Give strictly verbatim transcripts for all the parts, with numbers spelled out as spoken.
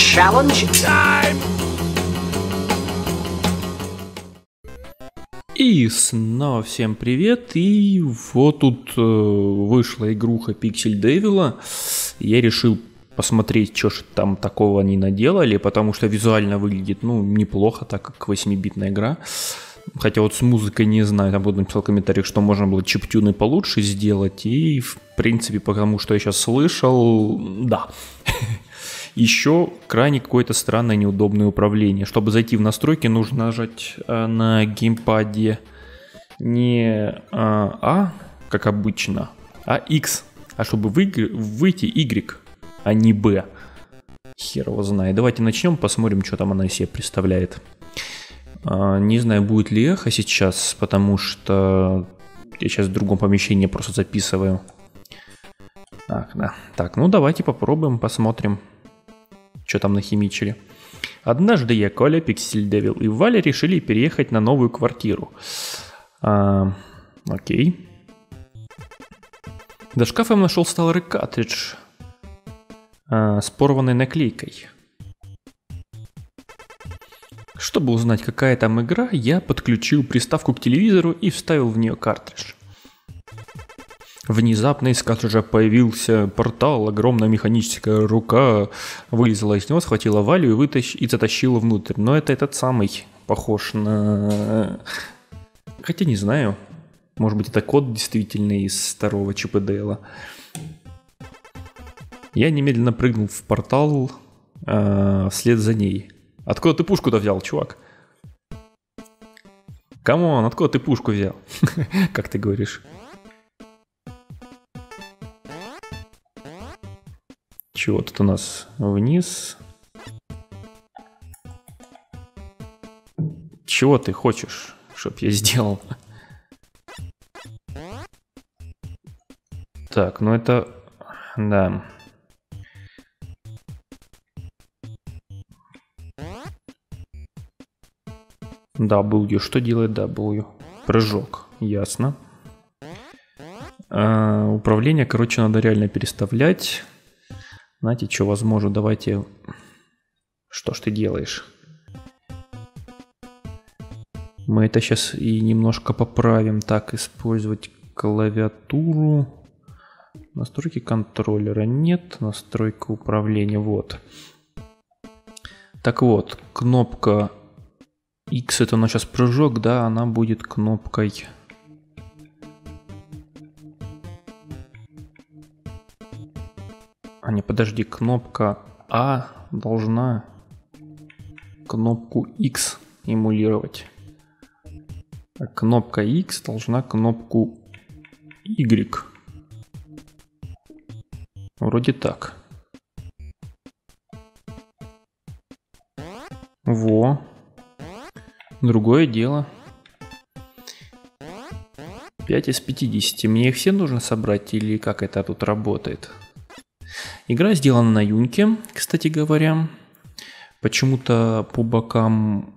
challenge time! И снова всем привет, и вот тут э, вышла игруха Pixel Devil. Я решил посмотреть, что ж там такого они наделали, потому что визуально выглядит, ну, неплохо, так как восьмибитная игра. Хотя вот с музыкой не знаю, там кто-то написал в комментариях, что можно было чиптюны получше сделать, и в принципе, потому что я сейчас слышал, да. Еще крайне какое-то странное неудобное управление. Чтобы зайти в настройки, нужно нажать э, на геймпаде не э, А, как обычно, а X. А чтобы вы, выйти Y, а не Б. Хер его знает. Давайте начнем, посмотрим, что там она из себя представляет. Э, не знаю, будет ли эхо сейчас, потому что я сейчас в другом помещении просто записываю. Так, да. Так, ну давайте попробуем, посмотрим, что там нахимичили. Однажды я, Коля, Pixel Devil и Валя решили переехать на новую квартиру. А, окей. За шкафом нашел старый картридж а, с порванной наклейкой. Чтобы узнать, какая там игра, я подключил приставку к телевизору и вставил в нее картридж. Внезапно из картриджа появился портал, огромная механическая рука вылезла из него, схватила Валю и, вытащ... и затащила внутрь. Но это этот самый, похож на... Хотя не знаю, может быть это код действительно из старого Чип и Дейла. Я немедленно прыгнул в портал э, вслед за ней. Откуда ты пушку-то взял, чувак? Камон, откуда ты пушку взял? Как ты говоришь? Чего тут у нас вниз? Чего ты хочешь, чтоб я сделал? Так, ну это... Да. W. Что делает W? Прыжок. Ясно. А, управление, короче, надо реально переставлять. Знаете, что возможно, давайте... Что ж ты делаешь? Мы это сейчас и немножко поправим. Так, использовать клавиатуру. Настройки контроллера нет. Настройка управления, вот. Так вот, кнопка X, это у нас сейчас прыжок, да, она будет кнопкой... А не, подожди, кнопка А должна кнопку X эмулировать. А кнопка X должна кнопку Y. Вроде так. Во. Другое дело. пять из пятидесяти. Мне их все нужно собрать или как это тут работает? Игра сделана на Юнке, кстати говоря. Почему-то по бокам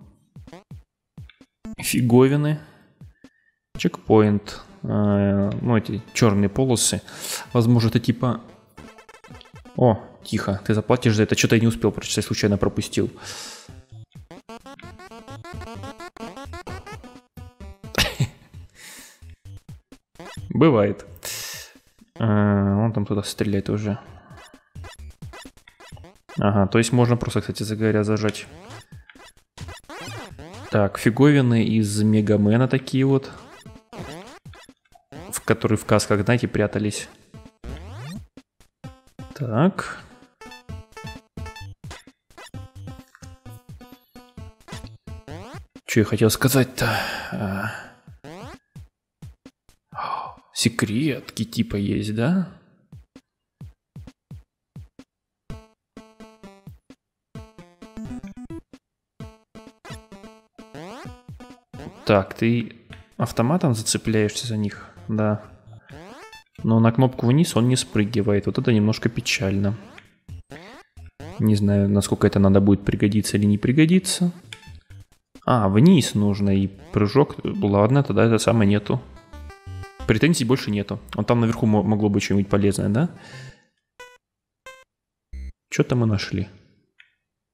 фиговины. Чекпоинт. Э, ну, эти черные полосы. Возможно, это типа... О, тихо, ты заплатишь за это. Что-то я не успел прочитать, случайно пропустил. Бывает. Он там туда стреляет уже. Ага, то есть можно просто, кстати говоря, зажать. Так, фиговины из Мегамена такие вот. В которые в касках, знаете, прятались. Так. Что я хотел сказать-то? Секретки типа есть, да? Так, ты автоматом зацепляешься за них, да. Но на кнопку вниз он не спрыгивает. Вот это немножко печально. Не знаю, насколько это надо будет пригодиться или не пригодиться. А, вниз нужно и прыжок. Ладно, тогда это самое нету. Претензий больше нету. Вот там наверху могло быть что-нибудь полезное, да? Что-то мы нашли.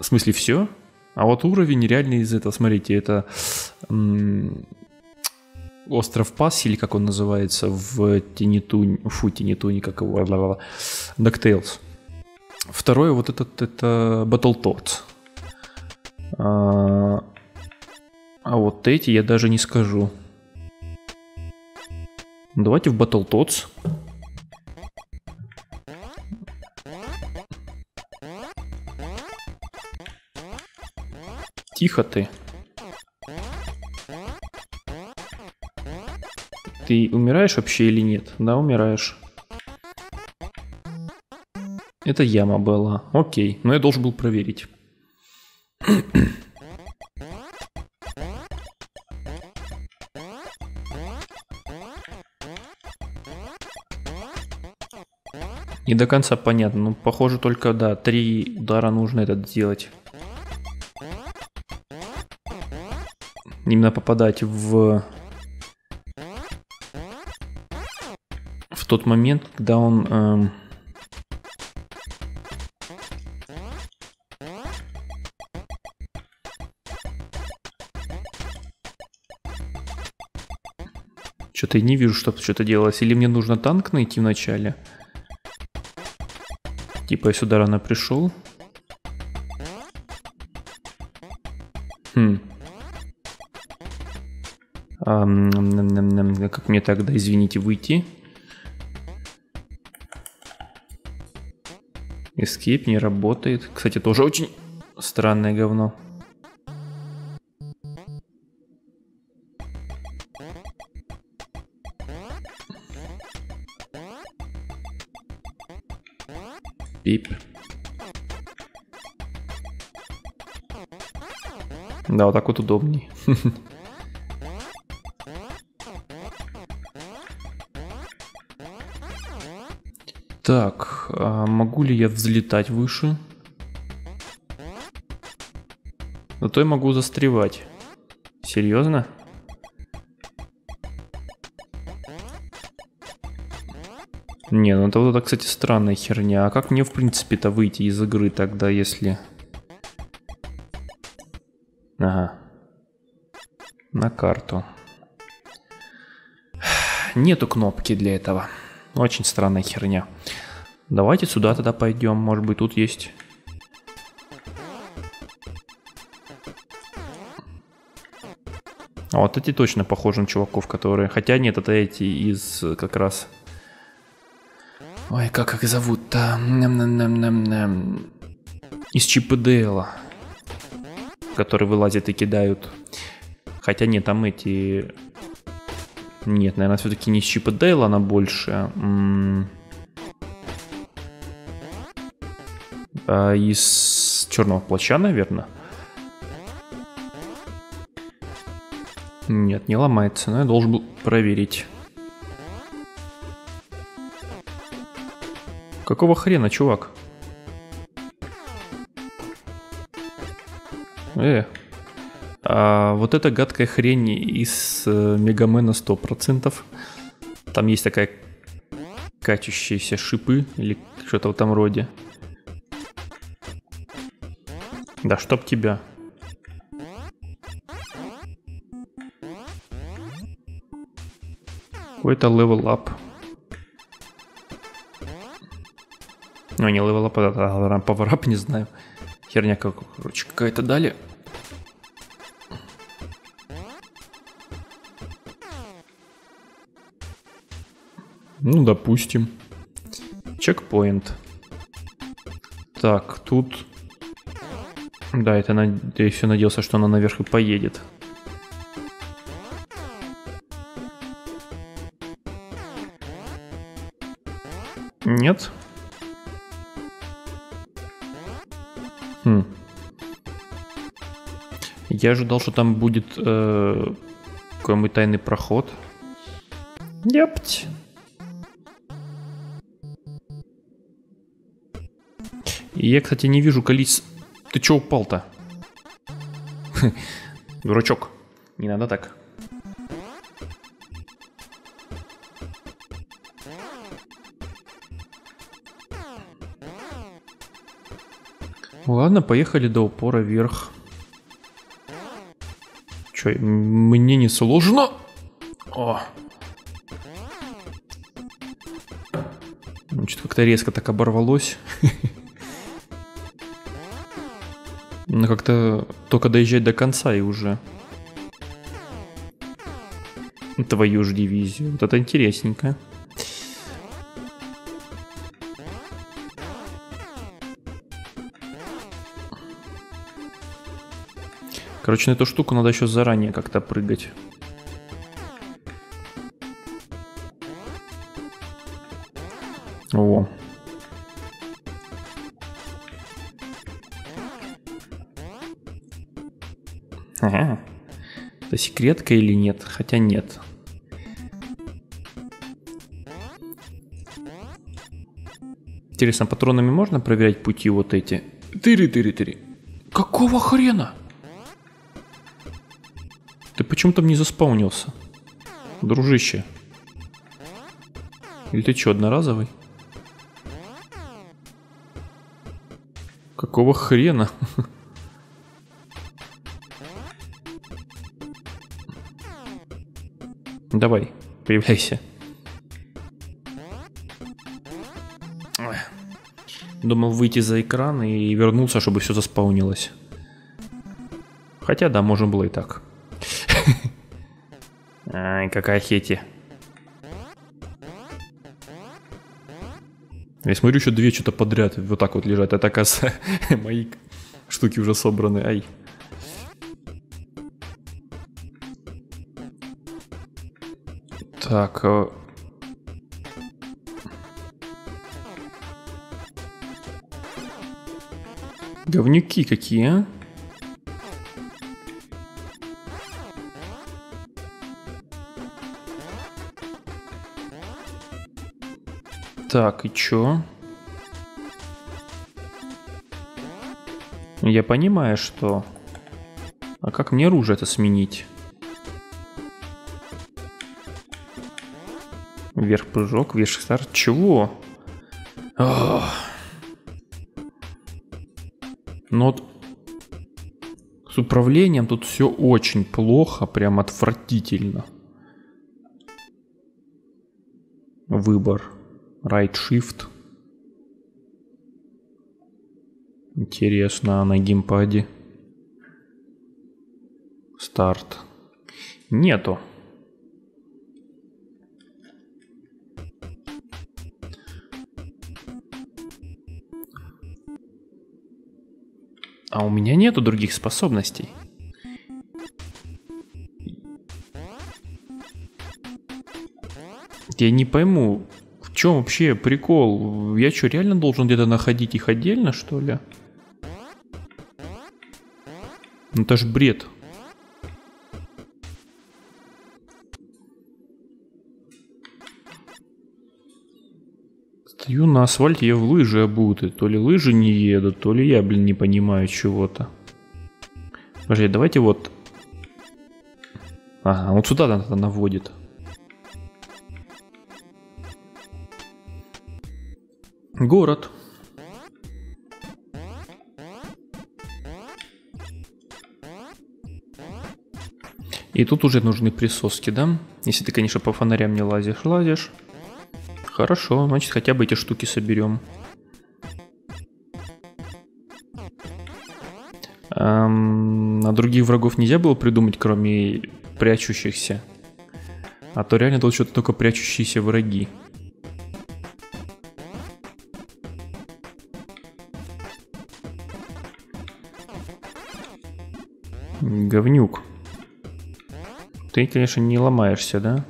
смысле, все? А вот уровень реально из этого, смотрите, это м- остров Пасс, или как он называется, в Тиниту, фу, Тиниту, не как его, DuckTales. Второе, вот этот, это Battletoads. А, а вот эти я даже не скажу. Давайте в Battletoads. Тихо ты. Ты умираешь вообще или нет? Да, умираешь. Это яма была. Окей, но я должен был проверить. Не до конца понятно. Ну, похоже, только, да, три удара нужно этот сделать. Именно попадать в... В тот момент, когда он... Эм... Что-то я не вижу, чтобы что-то делалось. Или мне нужно танк найти вначале? Типа я сюда рано пришел. Хм. А, как мне тогда, извините, выйти? Escape не работает. Кстати, тоже очень странное говно. Пип. Да, вот так вот удобней. Так, а могу ли я взлетать выше? Зато я могу застревать. Серьезно? Не, ну это вот, кстати, странная херня. А как мне, в принципе-то, выйти из игры тогда, если... Ага. На карту. Нету кнопки для этого. Очень странная херня. Давайте сюда тогда пойдем. Может быть, тут есть... А вот эти точно похожи на чуваков, которые... Хотя нет, это эти из как раз... Ой, как их зовут-то? Ням-ням-ням-ням-ням. Из Чип и Дейла. Которые вылазят и кидают. Хотя нет, там эти... Нет, наверное, все-таки не из Чип и Дейла, она больше. М- а из Черного Плаща, наверное. Нет, не ломается, но я должен был проверить. Какого хрена, чувак? Э, а вот эта гадкая хрень из э, Мегамена сто процентов. Там есть такая качущиеся шипы или что-то в этом роде. Да чтоб тебя. Какой-то level up. Ну, не level up, а power up, не знаю. Херня как, короче, какая-то дали. Ну, допустим. Чекпоинт. Так, тут... Да, это на... я еще надеялся, что она наверх и поедет. Нет? Хм. Я ожидал, что там будет э, какой-нибудь тайный проход. Епть. И я, кстати, не вижу количество... Ты чё упал-то? Дурачок. Не надо так. Ладно, поехали до упора вверх. Чё, мне не сложно? О. Ну, что-то как-то резко так оборвалось. Ну, как-то только доезжать до конца и уже. Твою ж дивизию. Вот это интересненько. Короче, на эту штуку надо еще заранее как-то прыгать. О. Ага. Это секретка или нет? Хотя нет. Интересно, патронами можно проверять пути вот эти? Тыри-тыри-тыри. Какого хрена? Ты почему там не заспаунился? Дружище. Или ты что, одноразовый? Какого хрена? Давай, появляйся. Думал выйти за экран и вернуться, чтобы все заспаунилось. Хотя да, можно было и так. Ай, какая хети. Я смотрю, еще две что-то подряд вот так вот лежат. Это, оказывается, мои штуки уже собраны. Ай. Так. Говнюки какие, а? Так, и чё? Я понимаю, что... А как мне оружие это сменить? Вверх прыжок, вверх старт. Чего? Ох. Ну вот... С управлением тут все очень плохо, прям отвратительно. Выбор. Right Shift. Интересно, а на геймпаде? Старт. Нету. А у меня нету других способностей. Я не пойму, в чем вообще прикол? Я что, реально должен где-то находить их отдельно, что ли? Ну это ж бред. Стою на асфальте, я в лыжи обуты. То ли лыжи не едут, то ли я, блин, не понимаю чего-то. Подожди, давайте вот... Ага, вот сюда надо наводит. Город. И тут уже нужны присоски, да? Если ты, конечно, по фонарям не лазишь, лазишь. Хорошо, значит, хотя бы эти штуки соберем. Эм, а других врагов нельзя было придумать, кроме прячущихся? А то реально тут что-то только прячущиеся враги. Говнюк. Ты, конечно, не ломаешься, да?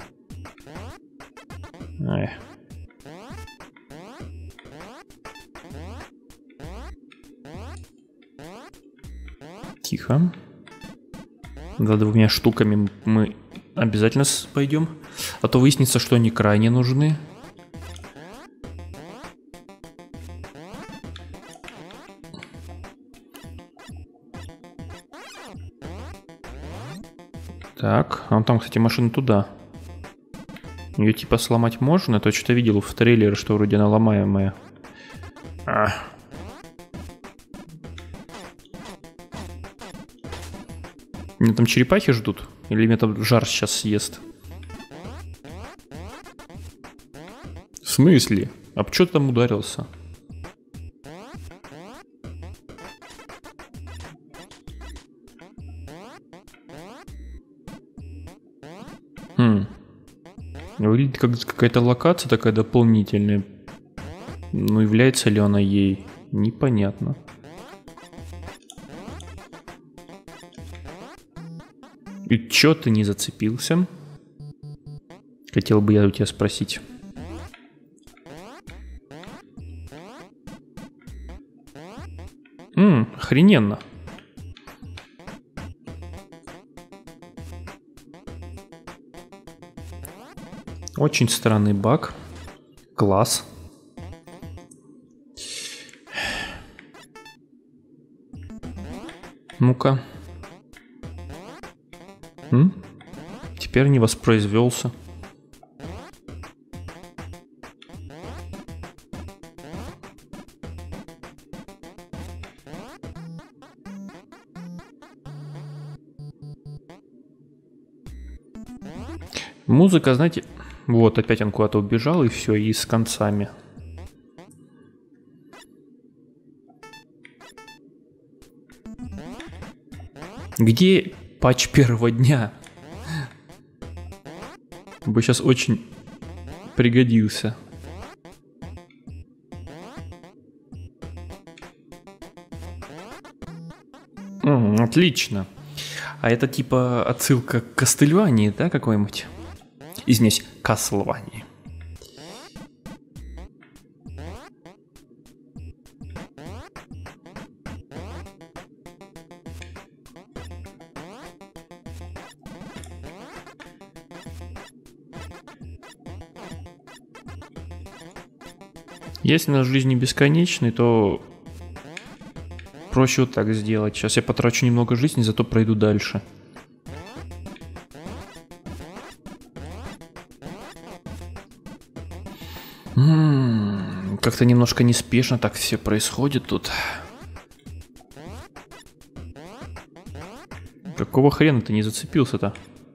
Эх. Тихо. За двумя штуками мы обязательно пойдем. А то выяснится, что они крайне нужны. Так, а вон там, кстати, машина туда. Ее типа сломать можно, то что-то видел в трейлере, что вроде она ломаемая. А. Меня там черепахи ждут? Или меня там жар сейчас съест? В смысле? А чё ты там ударился? Хм. Выглядит как какая-то локация такая дополнительная. Но является ли она ей? Непонятно. И чё ты не зацепился? Хотел бы я у тебя спросить. Ммм, охрененно. Очень странный баг. Класс. Ну-ка. М? Теперь не воспроизвелся. Музыка, знаете, вот опять он куда-то убежал, и все, и с концами. Где патч первого дня? Бы сейчас очень пригодился. М, отлично. А это типа отсылка к Castlevania, да, какой-нибудь? Извиняюсь, Castlevania. Если на жизни бесконечный, то проще вот так сделать. Сейчас я потрачу немного жизни, зато пройду дальше. М-м, как-то немножко неспешно так все происходит тут. Какого хрена ты не зацепился-то?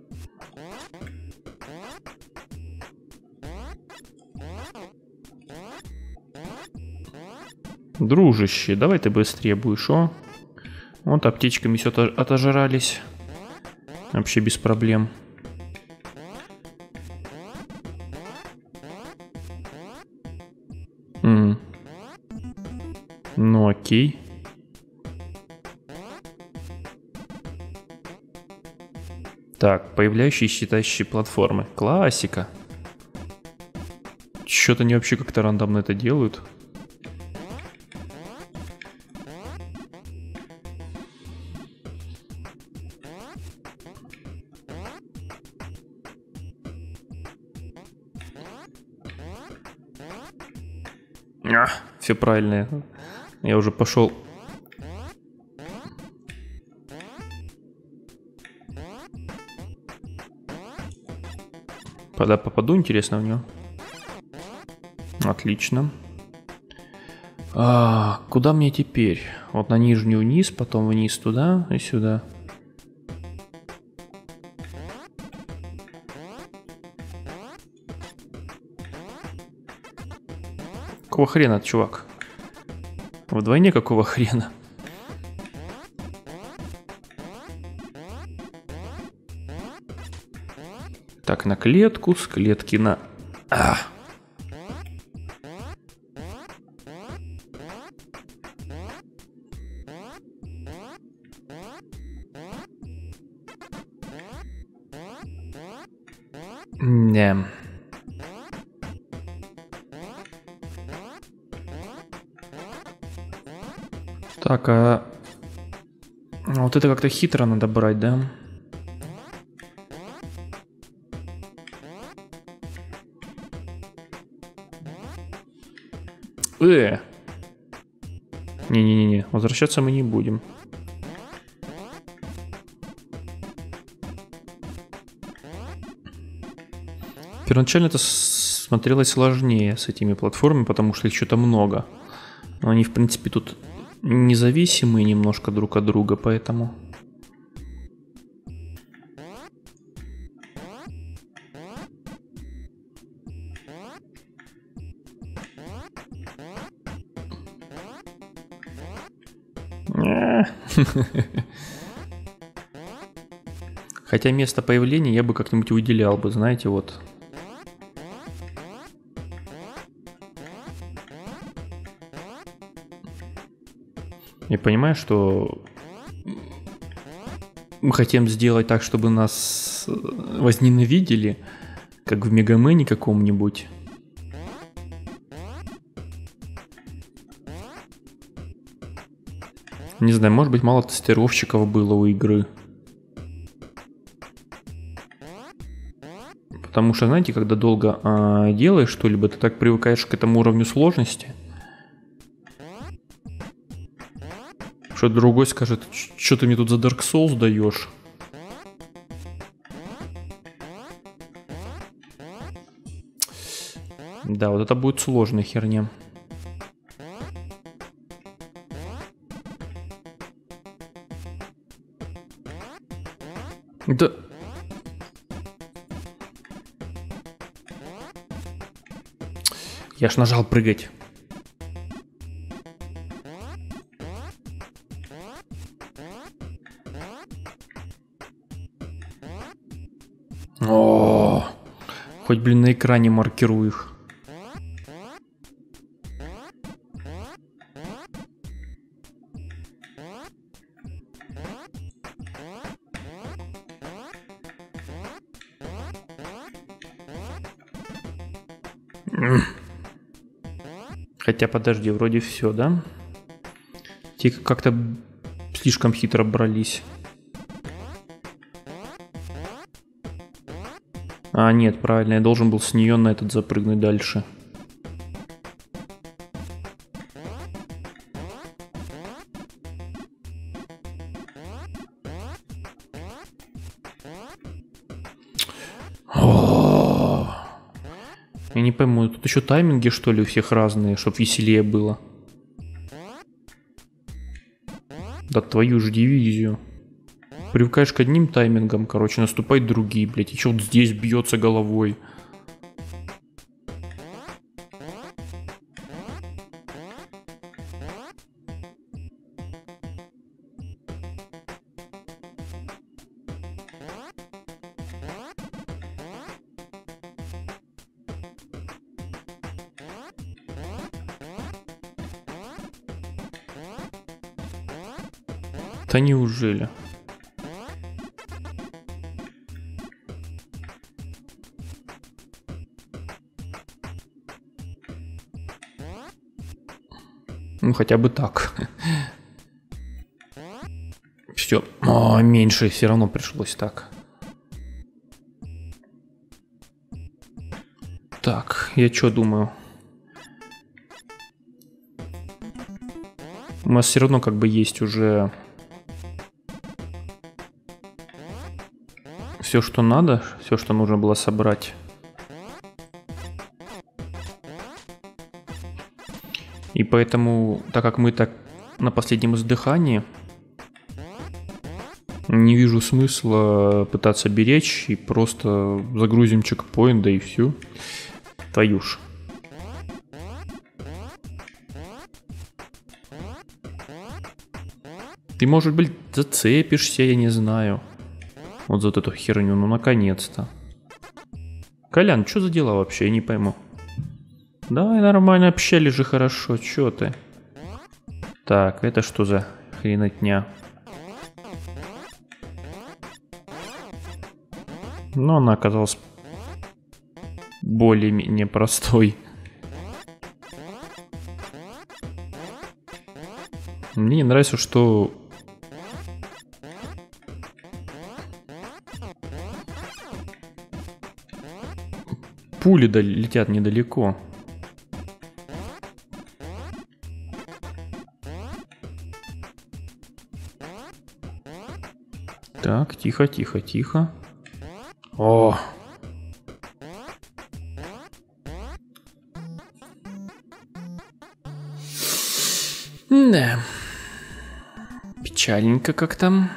Дружище, давай ты быстрее будешь, о. Вот аптечками все отожрались. Вообще без проблем. М. Ну окей. Так, появляющиеся считающие платформы. Классика. Что-то они вообще как-то рандомно это делают. А, все правильно. Я уже пошел. Когда попаду, интересно в него. Отлично. А, куда мне теперь? Вот на нижнюю вниз, потом вниз туда и сюда. Какого хрена, чувак? Вдвойне какого хрена? Так, на клетку, с клетки на... А. Не. Так, а... Вот это как-то хитро надо брать, да? Э! Не-не-не, возвращаться мы не будем. Первоначально это смотрелось сложнее с этими платформами, потому что их что-то много. Но они, в принципе, тут независимые немножко друг от друга, поэтому... Хотя место появления я бы как-нибудь выделял бы, знаете, вот. Я понимаю, что мы хотим сделать так, чтобы нас возненавидели, как в Мегамене каком-нибудь. Не знаю, может быть, мало тестировщиков было у игры. Потому что, знаете, когда долго а, делаешь что-либо, ты так привыкаешь к этому уровню сложности, что другой скажет, что ты мне тут за Dark Souls даешь. Да, вот это будет сложная херня. Да... Я ж нажал прыгать. О, хоть, блин, на экране маркирую их. Хотя, подожди, вроде все, да? Те как-то слишком хитро брались. А, нет, правильно, я должен был с нее на этот запрыгнуть дальше. Я не пойму, тут еще тайминги, что ли, у всех разные, чтоб веселее было. Да твою ж дивизию. Привыкаешь к одним таймингам, короче, наступают другие, блядь. И че вот здесь бьется головой? Да неужели? Ну, хотя бы так. Все. О, меньше все равно пришлось так. Так, я что думаю? У нас все равно как бы есть уже все, что надо, все, что нужно было собрать. И поэтому, так как мы так на последнем издыхании, не вижу смысла пытаться беречь и просто загрузим чекпоинт, да и все. Твою ж. Ты, может быть, зацепишься, я не знаю. Вот за вот эту херню, ну наконец-то. Колян, что за дела вообще, я не пойму. Давай нормально общались же хорошо, чё ты? Так, это что за хренотня? Но она оказалась более-менее простой. Мне не нравится, что... пули летят недалеко. Так, тихо, тихо, тихо. О! Да. Печальненько как там.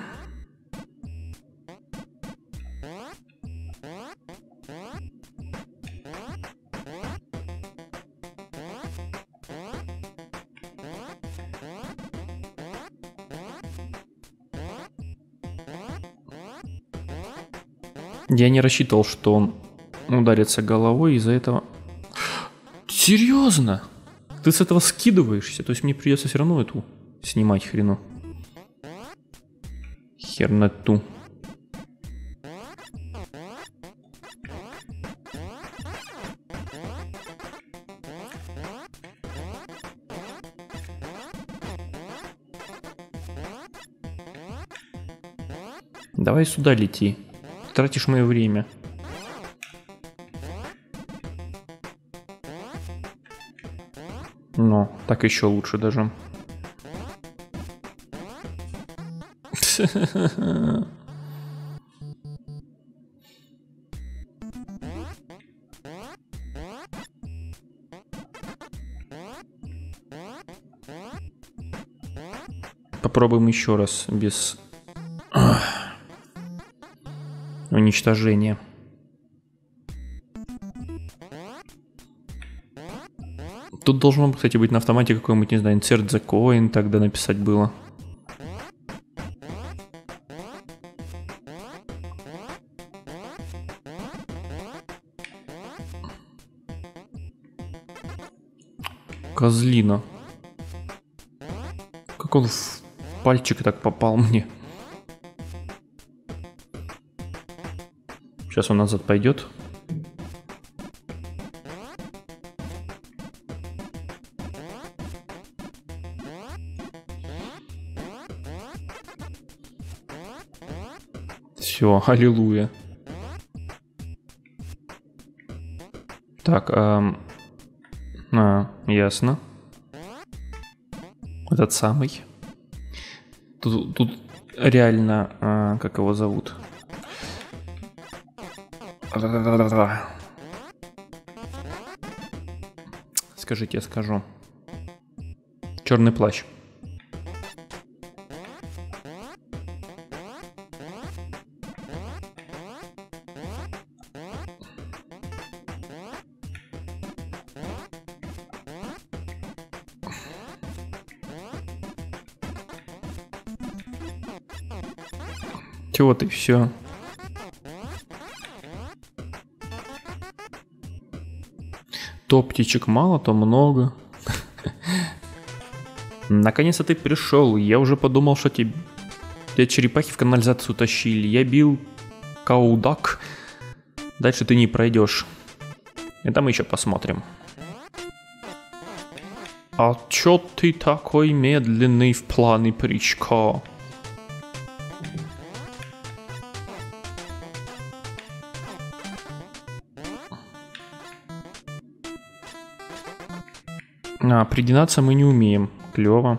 Я не рассчитывал, что он ударится головой из-за этого. Серьезно? Ты с этого скидываешься? То есть мне придется все равно эту снимать хрену. Херноту. Давай сюда лети. Ты тратишь мое время. Но так еще лучше даже. Попробуем еще раз без уничтожения. Тут должно, кстати, быть на автомате какой-нибудь, не знаю, insert the coin тогда написать было. Козлина. Как он в пальчик так попал мне. Сейчас он назад пойдет. Все, аллилуйя. Так, эм... а, ясно. Этот самый. Тут, тут реально, а, как его зовут? Скажите, я скажу. Черный плащ. Вот и все. То птичек мало, то много. Наконец-то ты пришел. Я уже подумал, что тебе черепахи в канализацию тащили. Я бил каудак. Дальше ты не пройдешь. Это мы еще посмотрим. А чё ты такой медленный в плане прыжка? А, придинаться мы не умеем. Клево.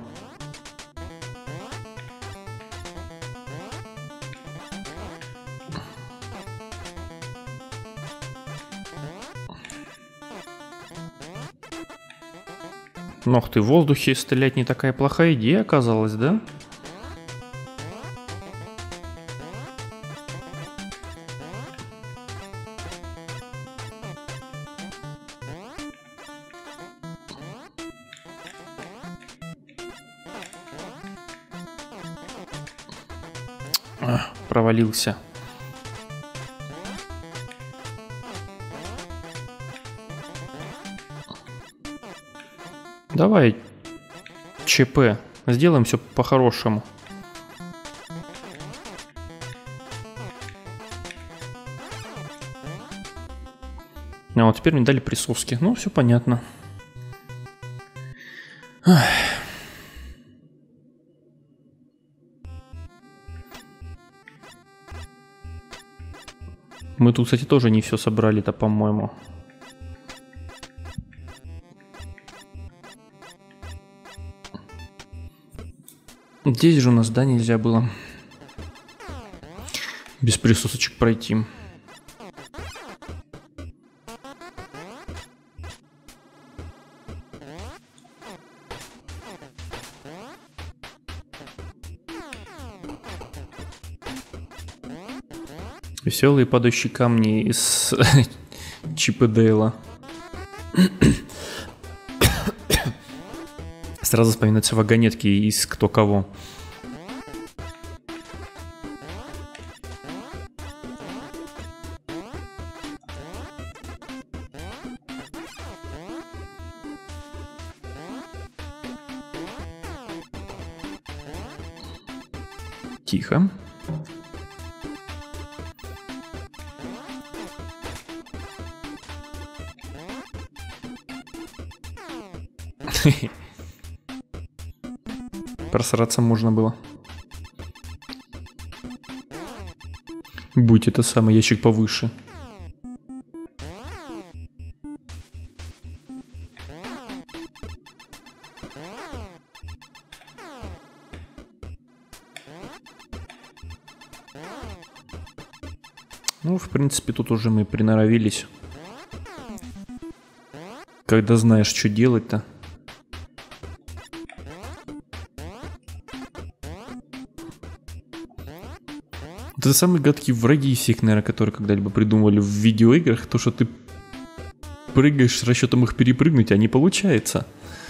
Ох ты, в воздухе стрелять не такая плохая идея оказалась, да? Провалился. Давай, ЧП, сделаем все по-хорошему. А вот теперь мне дали присоски. Ну, все понятно. Ах. Мы тут, кстати, тоже не все собрали-то, по-моему. Здесь же у нас, да, нельзя было без присосочек пройти. Веселые падающие камни из Чипа Дейла. Сразу вспоминаются вагонетки из кто кого. Тихо. Просраться можно было. Будь это самый ящик повыше. Ну, в принципе, тут уже мы приноровились. Когда знаешь, что делать-то. Это самые гадкие враги из всех, наверное, которые когда-либо придумывали в видеоиграх. То, что ты прыгаешь с расчетом их перепрыгнуть, а не получается.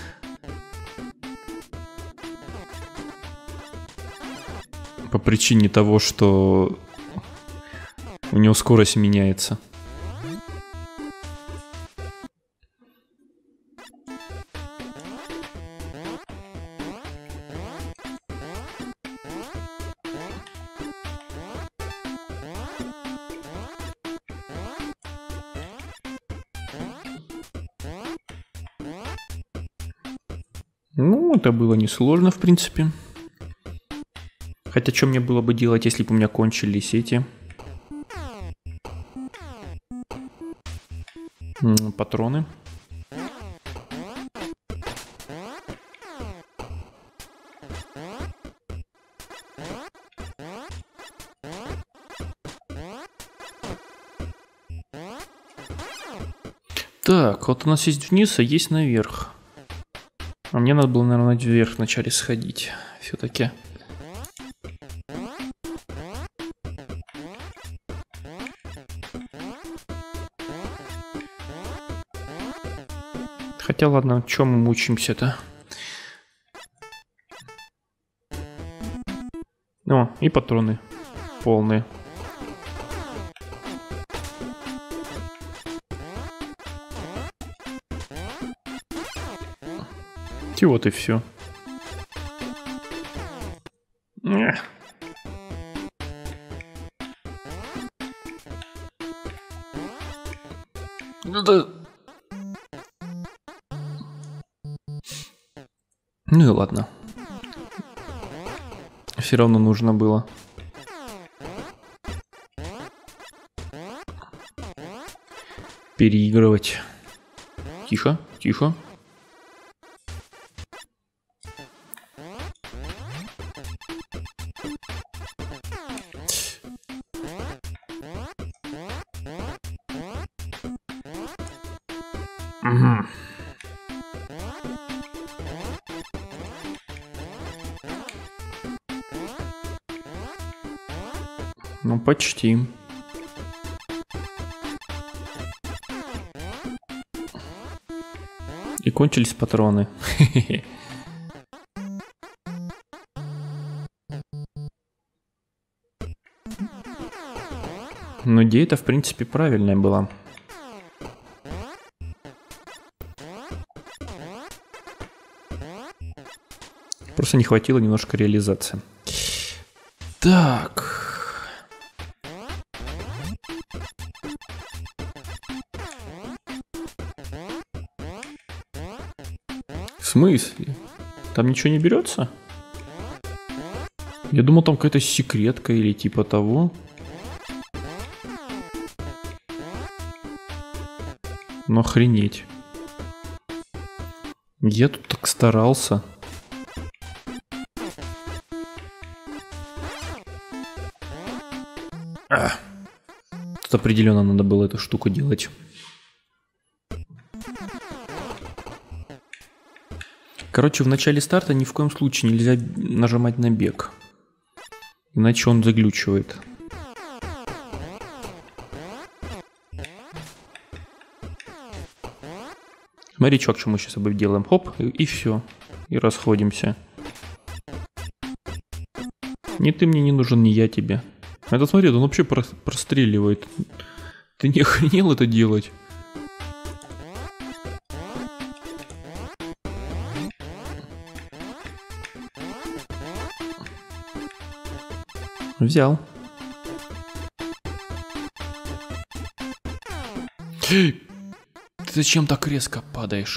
По причине того, что у него скорость меняется. Ну, это было несложно, в принципе. Хотя, что мне было бы делать, если бы у меня кончились эти патроны? Так, вот у нас есть вниз, а есть наверх. А мне надо было, наверное, наверх вначале сходить. Все-таки. Хотя, ладно, чем мы мучаемся-то? О, и патроны полные. И вот и все. Ну да. Ну и ладно. Все равно нужно было. Переигрывать. Тихо, тихо. Угу. Ну, почти. И кончились патроны. Но идея-то, в принципе, правильная была. Просто не хватило немножко реализации. Так. В смысле? Там ничего не берется? Я думал, там какая-то секретка или типа того. Ну охренеть. Я тут так старался. А. Тут определенно надо было эту штуку делать. Короче, в начале старта ни в коем случае нельзя нажимать на бег. Иначе он заглючивает. Смотри, чувак, что мы сейчас с собой делаем. Хоп, и, и все. И расходимся. Ни ты мне не нужен, ни я тебе. Это смотри, он вообще про простреливает. Ты не охренел это делать? Взял. Ты зачем так резко падаешь?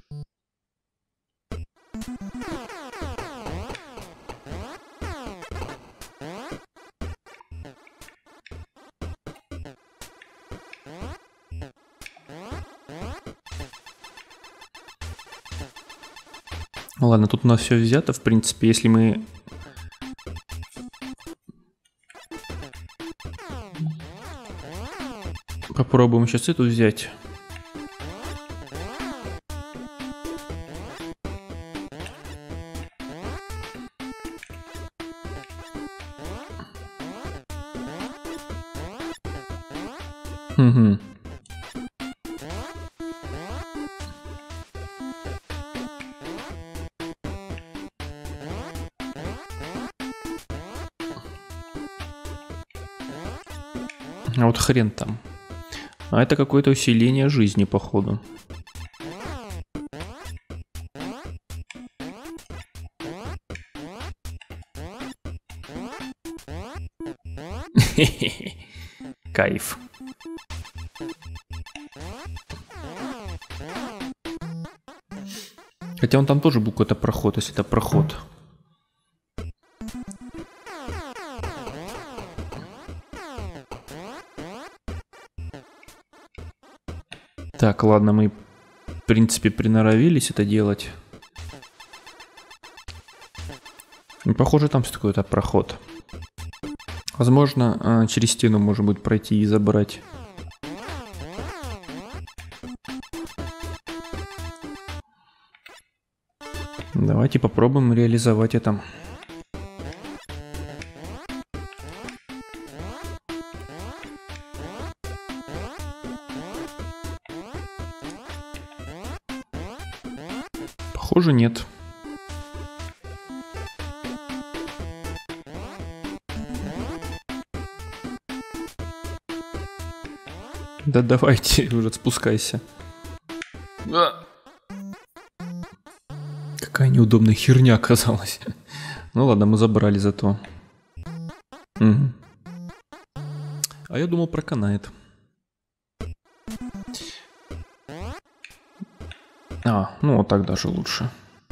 Ладно, тут у нас все взято, в принципе, если мы... Попробуем сейчас эту взять. Угу. А вот хрен там. А это какое-то усиление жизни, походу. Кайф. Хотя он там тоже был какой-то проход, если это проход. Так, ладно, мы, в принципе, приноровились это делать. И, похоже, там все какой-то проход. Возможно, через стену можно будет пройти и забрать. Давайте попробуем реализовать это. Похоже, нет. Да давайте уже спускайся. Какая неудобная херня оказалась. Ну ладно, мы забрали зато. Угу. А я думал, проканает. А, ну вот так даже лучше.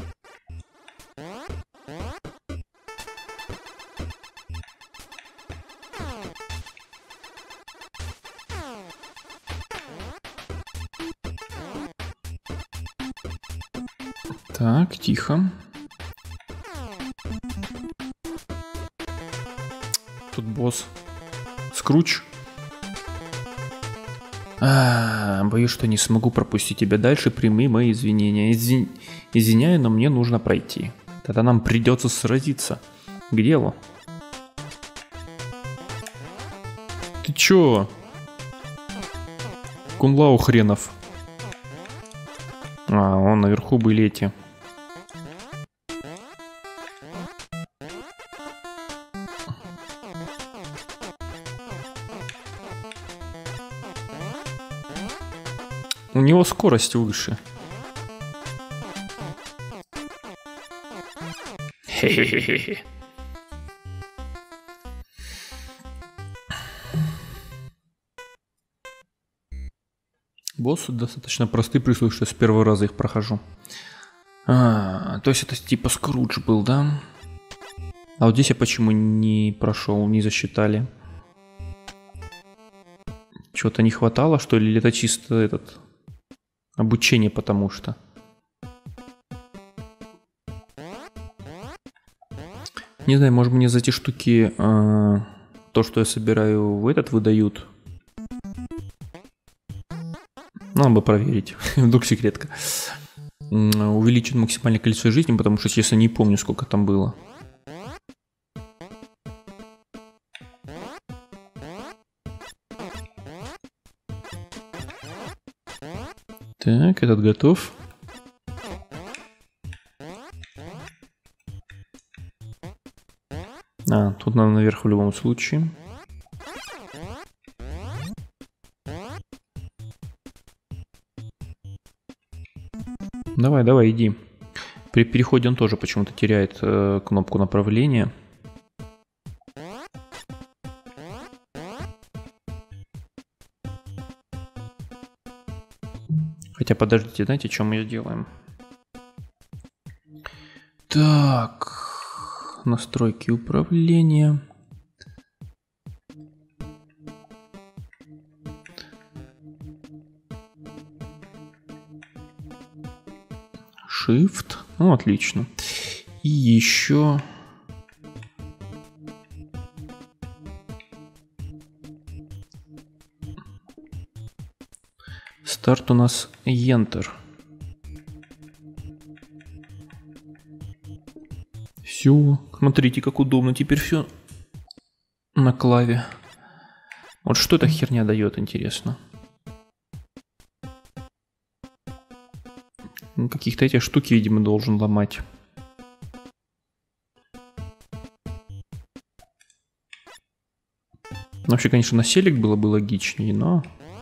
Так, тихо. Тут босс. Скруч. А, боюсь, что не смогу пропустить тебя дальше. Прими мои извинения. Извин... Извиняю, но мне нужно пройти. Тогда нам придется сразиться. К делу. Ты чё? Кунлау хренов. А, вон наверху были эти. У него скорость выше. Хе-хе-хе. Боссы достаточно простые, при условии, что я с первого раза их прохожу. А, то есть это типа Скрудж был, да? А вот здесь я почему не прошел, не засчитали? Чего-то не хватало, что ли? Или это чисто этот... Обучение, потому что. Не знаю, может мне за эти штуки э, то, что я собираю, в этот выдают. Надо бы проверить. Вдруг секретка. Увеличит максимальное количество жизни, потому что, честно, не помню, сколько там было. Так, этот готов. А, тут надо наверх в любом случае. Давай, давай, иди. При переходе он тоже почему-то теряет э, кнопку направления. Хотя, подождите, знаете, что мы делаем? Так, настройки управления. Shift. Ну, отлично. И еще... Старт у нас Enter. Все. Смотрите, как удобно. Теперь все на клаве. Вот что эта херня дает, интересно. Каких-то эти штуки, видимо, должен ломать. Вообще, конечно, на селек было бы логичнее, но...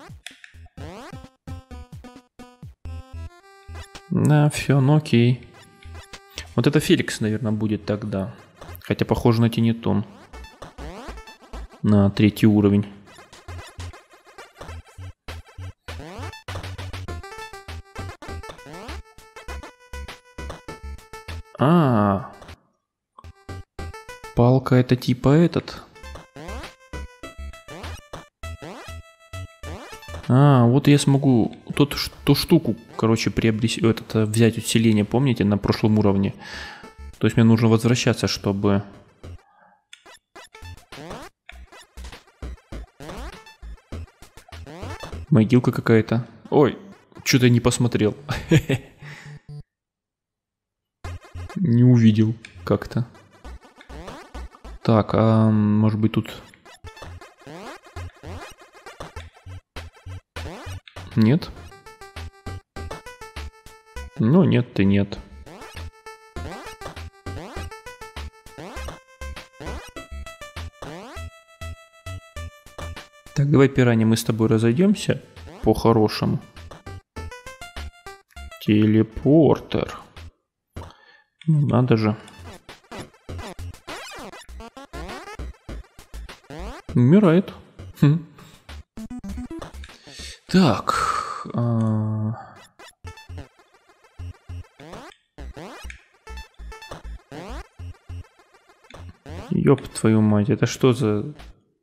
Да, все, ну окей. Вот это Феликс, наверное, будет тогда. Хотя похоже на Тинитон. На третий уровень. А, палка это типа этот. А, вот я смогу тот, ту штуку, короче, приобрести, этот, взять усиление, помните, на прошлом уровне. То есть мне нужно возвращаться, чтобы... Могилка какая-то. Ой, что-то я не посмотрел. Не увидел как-то. Так, а может быть тут... Нет? Ну, нет, ты нет. Так, давай, пиранья, мы с тобой разойдемся по-хорошему. Телепортер. Ну, надо же. Умирает. Хм. Так. А... Ёб твою мать, это что за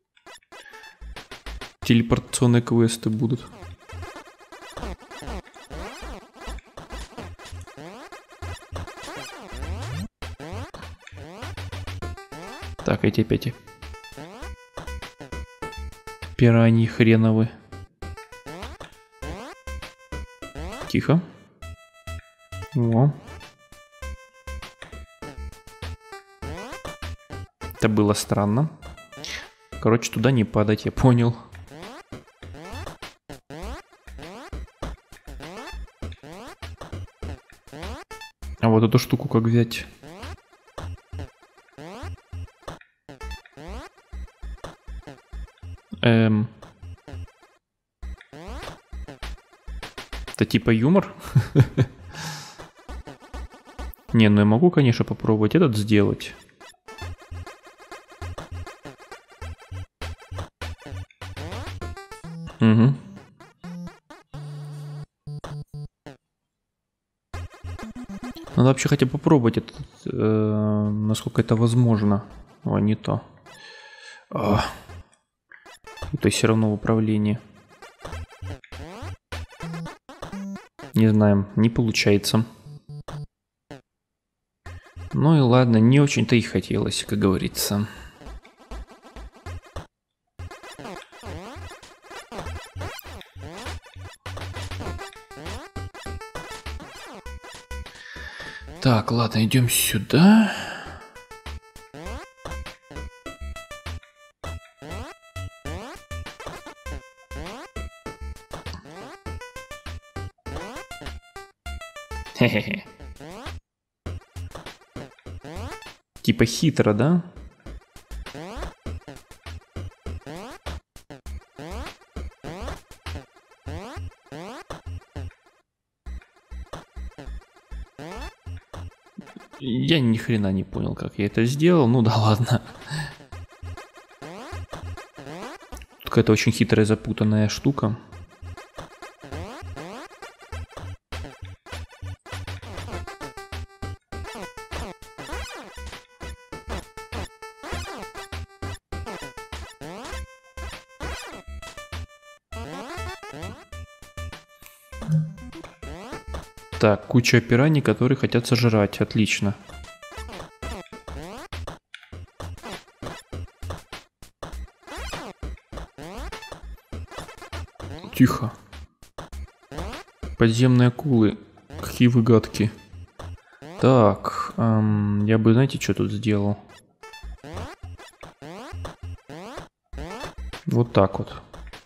телепортационные квесты будут? Так, эти опять пираньи хреновы. Тихо. О. Это было странно. Короче, туда не падать, я понял. А вот эту штуку как взять? Эм... Это типа юмор? Не, ну я могу, конечно, попробовать этот сделать. Угу. Надо вообще хотя бы попробовать это, э, насколько это возможно. О, не то. О. Это все равно в управлении. Не знаем, не получается. Ну и ладно, не очень-то и хотелось, как говорится. Так, ладно, идем сюда. Хе-хе-хе. Типа хитро, да? Я ни хрена не понял, как я это сделал. Ну да ладно. Какая-то очень хитрая, запутанная штука. Так, куча пираний, которые хотят сожрать. Отлично. Тихо. Подземные акулы. Какие вы гадкие. Так, эм, я бы, знаете, что тут сделал? Вот так вот.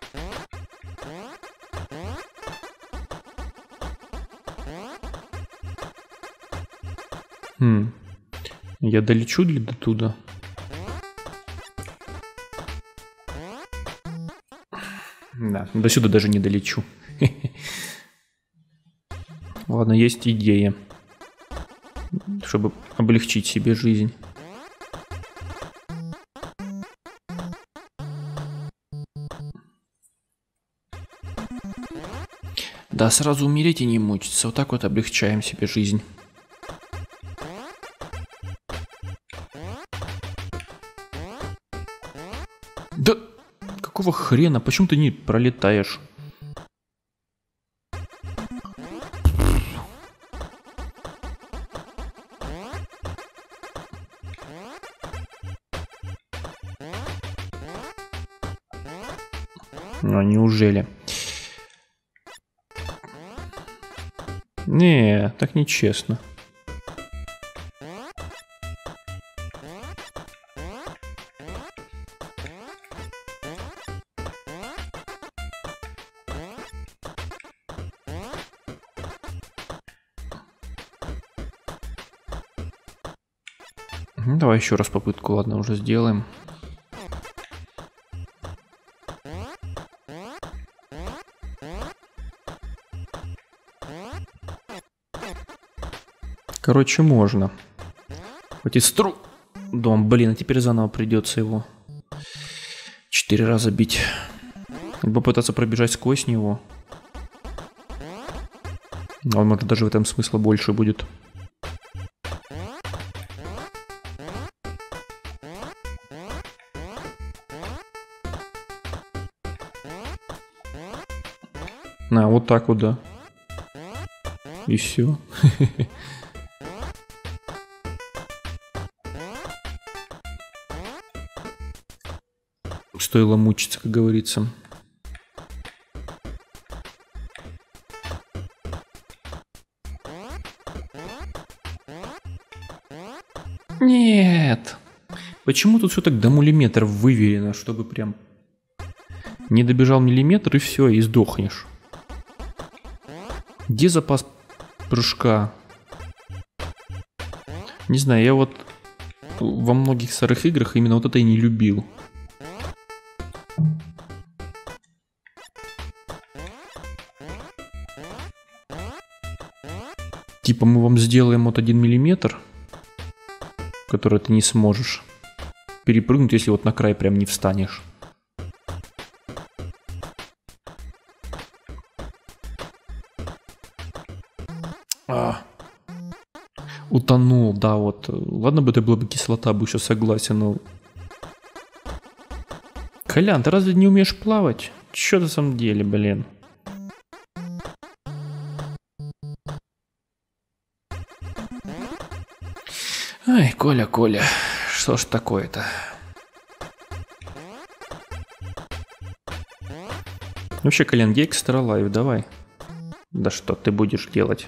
Хм. Я долечу ли до туда? Да, до сюда даже не долечу. Ладно, есть идея. Чтобы облегчить себе жизнь. Да, сразу умереть и не мучиться. Вот так вот облегчаем себе жизнь. Да какого хрена? Почему ты не пролетаешь? Ну, неужели? Не, так нечестно. Ну, давай еще раз попытку, ладно, уже сделаем. Короче, можно. Хоть и стру... Дом, блин, а теперь заново придется его четыре раза бить. Либо пытаться пробежать сквозь него. А может даже в этом смысла больше будет. На, вот так вот, да. И все. Стоило мучиться, как говорится. Нет. Почему тут все так до миллиметра выверено, чтобы прям не добежал миллиметр и все, и сдохнешь? Где запас прыжка? Не знаю, я вот во многих старых играх именно вот это и не любил. Типа мы вам сделаем вот один миллиметр, который ты не сможешь перепрыгнуть, если вот на край прям не встанешь. А. Утонул, да, вот. Ладно бы это была бы кислота, бы еще согласен, но... Колян, ты разве не умеешь плавать? Че на самом деле, блин? Ай, Коля, Коля, что ж такое-то? Вообще, Колян, где экстра лайв, давай. Да что ты будешь делать?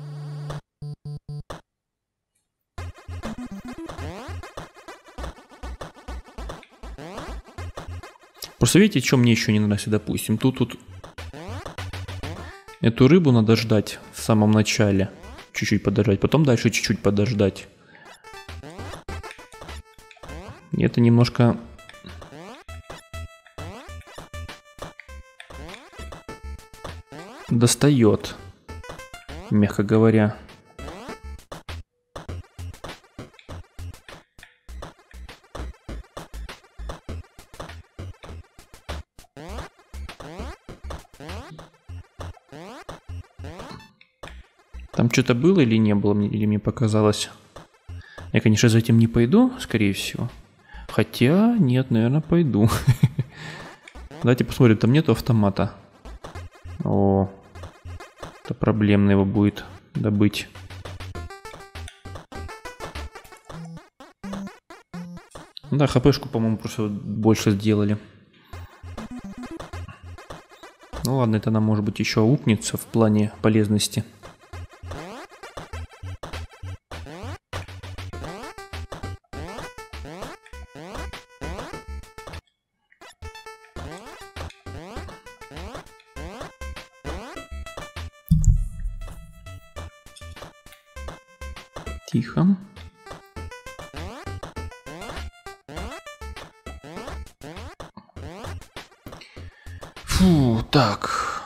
Просто видите, что мне еще не нравится, допустим. Тут, тут эту рыбу надо ждать в самом начале. Чуть-чуть подождать, потом дальше чуть-чуть подождать. И это немножко... достает, мягко говоря. Там что-то было или не было, или мне показалось? Я, конечно, за этим не пойду, скорее всего. Хотя, нет, наверное, пойду. Давайте посмотрим, там нету автомата. О, это проблемно его будет добыть. Да, хпшку, по-моему, просто больше сделали. Ну ладно, это нам, может быть, еще аукнется в плане полезности. Тихо. Фу, так.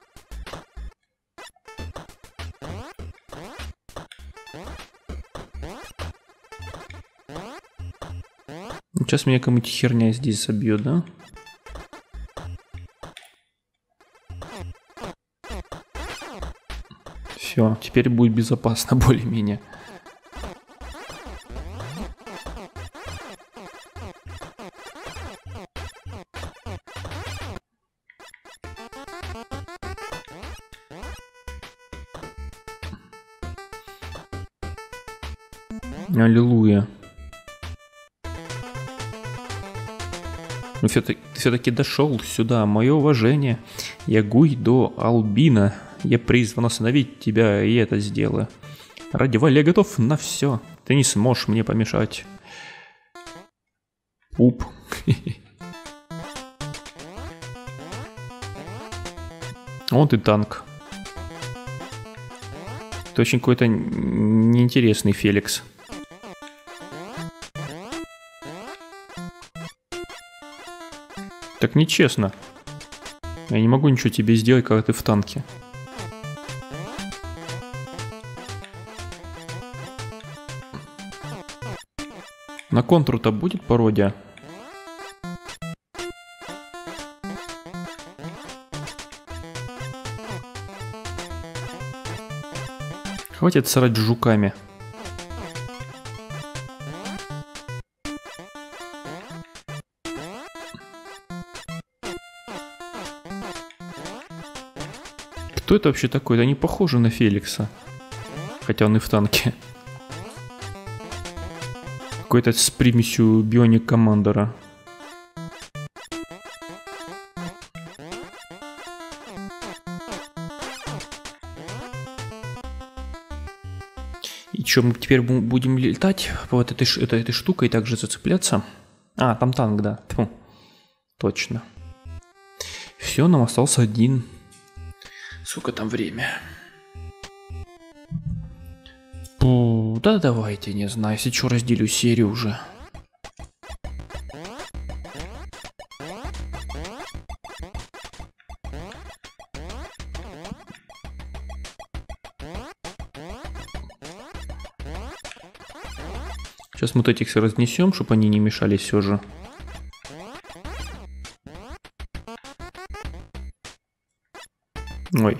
Сейчас меня кому-то херня здесь забьет, да? Все, теперь будет безопасно более-менее. Аллилуйя. Ну, все-таки, все-таки дошел сюда. Мое уважение. Я Гуйдо Албина. Я призван остановить тебя, и это сделаю. Ради Вали я готов на все. Ты не сможешь мне помешать. Уп. Вот и танк. Это очень какой-то неинтересный Феликс. Так нечестно. Я не могу ничего тебе сделать, когда ты в танке. На контур-то будет пародия? Хватит срать с жуками. Кто это вообще такой? Да не похоже на Феликса. Хотя он и в танке. Какой-то с примесью Бионик Командера. И что, мы теперь будем летать по вот этой, этой, этой штукой и также зацепляться? А, там танк, да. Фу. Точно. Все, нам остался один. Сколько там время? Пу, да давайте, не знаю, если что, разделю серию уже. Сейчас мы вот этих все разнесем, чтобы они не мешались все же. Ой.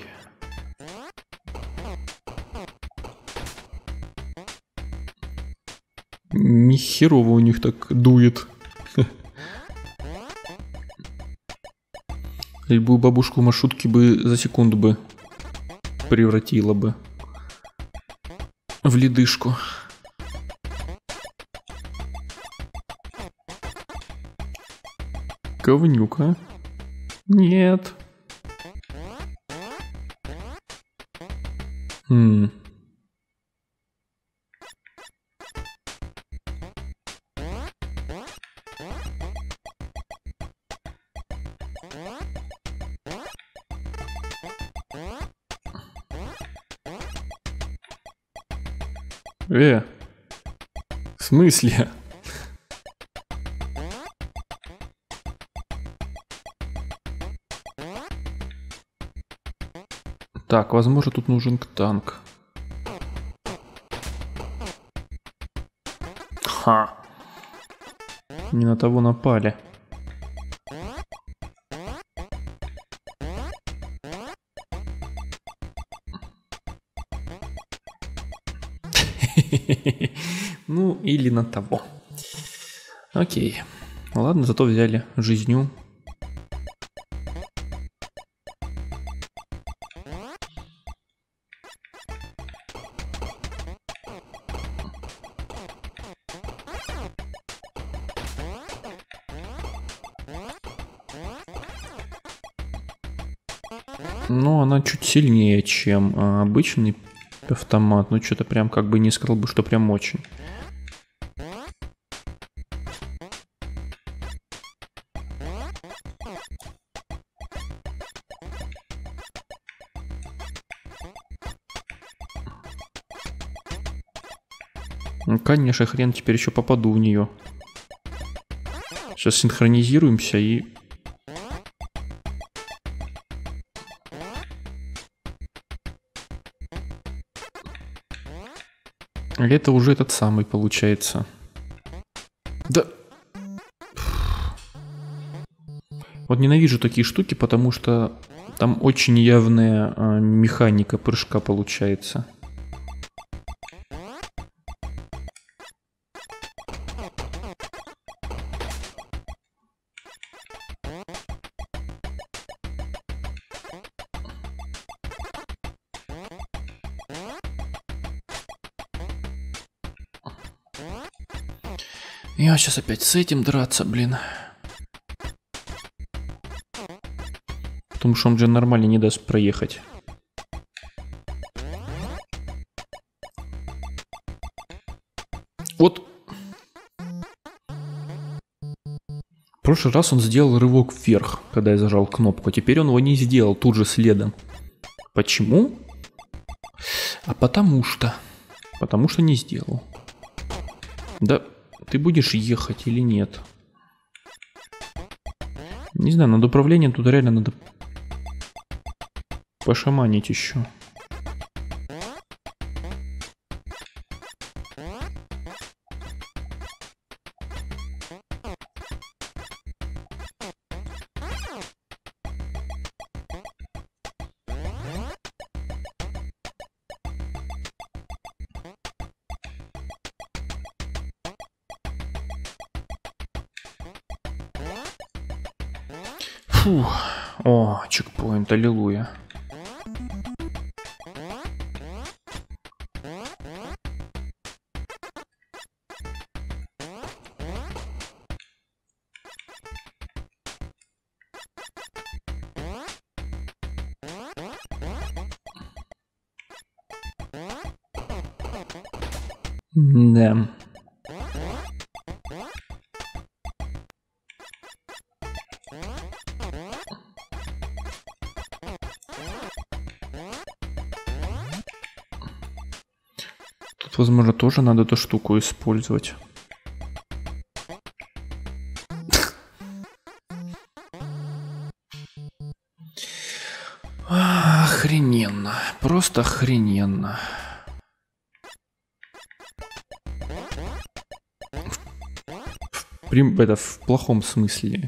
Нихерово у них так дует. Любую бабушку в маршрутке бы за секунду бы превратила бы в ледышку. Говнюк, а? Нет. Хм. Э, в смысле? Так, возможно, тут нужен танк. Ха. Не на того напали. Ну, или на того. Окей. Ладно, зато взяли жизнью. Ну, она чуть сильнее, чем а, обычный автомат. Ну, что-то прям как бы не сказал бы, что прям очень. Ну, конечно, хрен теперь еще попаду в нее. Сейчас синхронизируемся и... Это уже этот самый получается. Да... Вот ненавижу такие штуки, потому что там очень явная а, механика прыжка получается. Я сейчас опять с этим драться, блин. Потому что он же нормально не даст проехать. Вот. В прошлый раз он сделал рывок вверх, когда я зажал кнопку. Теперь он его не сделал тут же следом. Почему? А потому что. Потому что не сделал. Да, ты будешь ехать или нет? Не знаю, над управлением тут реально надо пошаманить еще. Фух. О, чекпоинт, аллилуйя. Да. Тут, возможно, тоже надо эту штуку использовать. Охрененно. Просто охрененно. В, это в плохом смысле.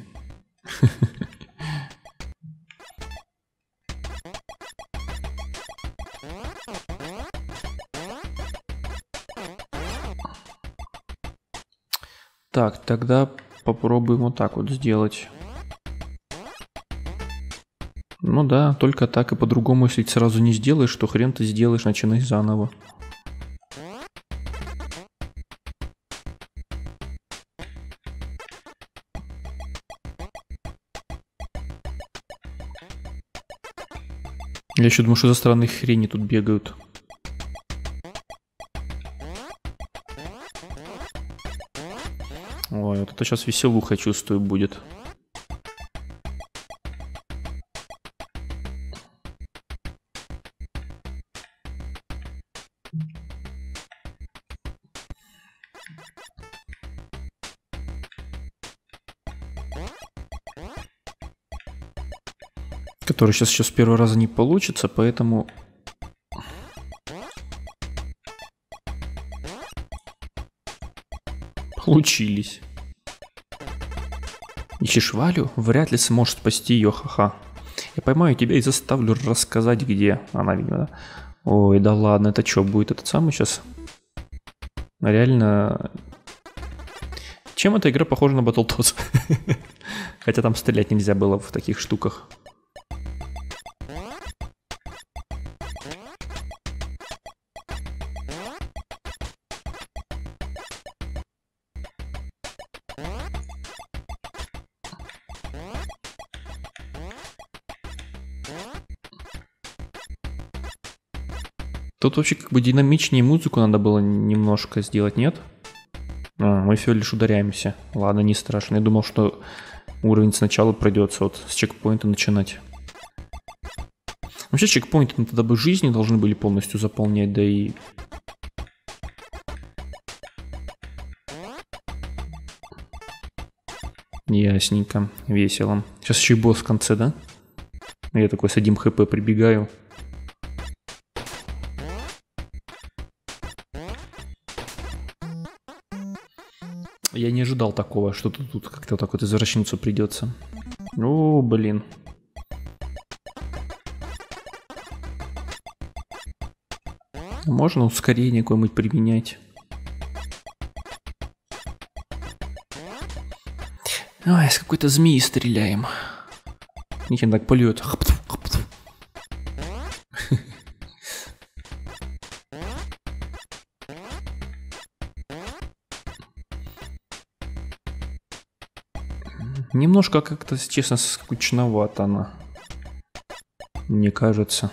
Так, тогда попробуем вот так вот сделать. Ну да, только так и по-другому, если ты сразу не сделаешь, то хрен ты сделаешь, начинай заново. Я еще думаю, что за странные хрени тут бегают. Ой, вот это сейчас веселуха, чувствую, будет. Который сейчас еще с первого раза не получится, поэтому... Получились. Ищешь Валю? Вряд ли сможешь спасти ее, ха-ха. Я поймаю тебя и заставлю рассказать, где она, видно, да? Ой, да ладно, это что, будет этот самый сейчас? Реально... Чем эта игра похожа на Battletoads? Хотя там стрелять нельзя было в таких штуках. Тут вообще как бы динамичнее музыку надо было немножко сделать, нет? А, мы всего лишь ударяемся. Ладно, не страшно. Я думал, что уровень сначала пройдется, вот с чекпоинта начинать. Вообще чекпоинты ну, тогда бы жизни должны были полностью заполнять, да и... Ясненько, весело. Сейчас еще и босс в конце, да? Я такой с одним хп прибегаю. Я не ожидал такого, что тут, тут как-то так вот извращенцу придется. О, блин. Можно ускорение какое-нибудь применять. Ай, с какой-то змеи стреляем. Ничем так полет. Немножко как-то, честно, скучновато она. Мне кажется.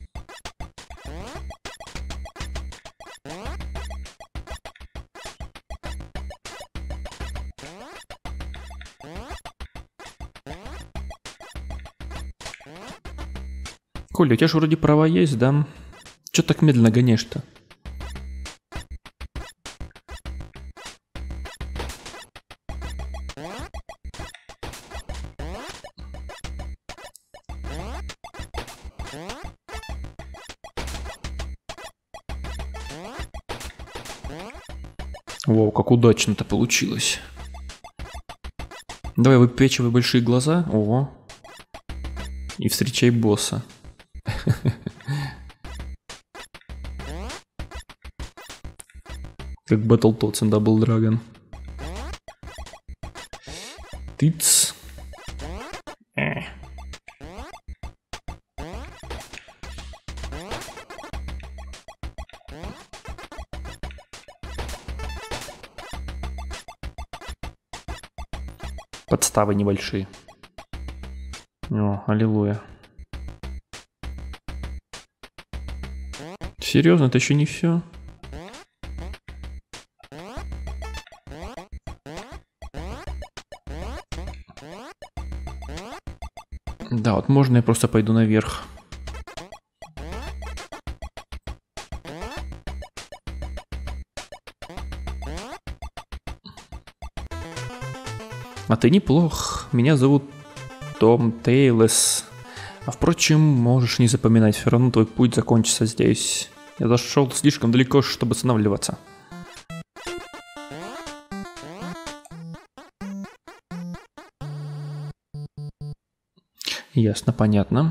Коля, у тебя же вроде права есть, да? Чё так медленно гоняешь-то? Воу, как удачно-то получилось. Давай выпячивай большие глаза. Ого. И встречай босса. Как Battletoads and Double Dragon. Тыц. Э. Подставы небольшие. О, аллилуйя. Серьезно, это еще не все? Да, вот можно я просто пойду наверх. А ты неплох. Меня зовут Том Тейлес. А впрочем, можешь не запоминать, все равно твой путь закончится здесь. Я зашел слишком далеко, чтобы останавливаться. Ясно, понятно.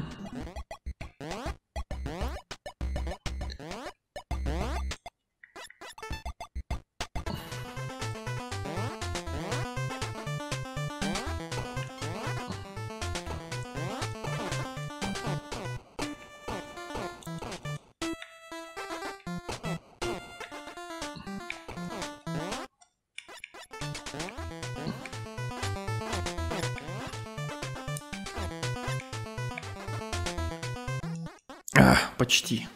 А, почти.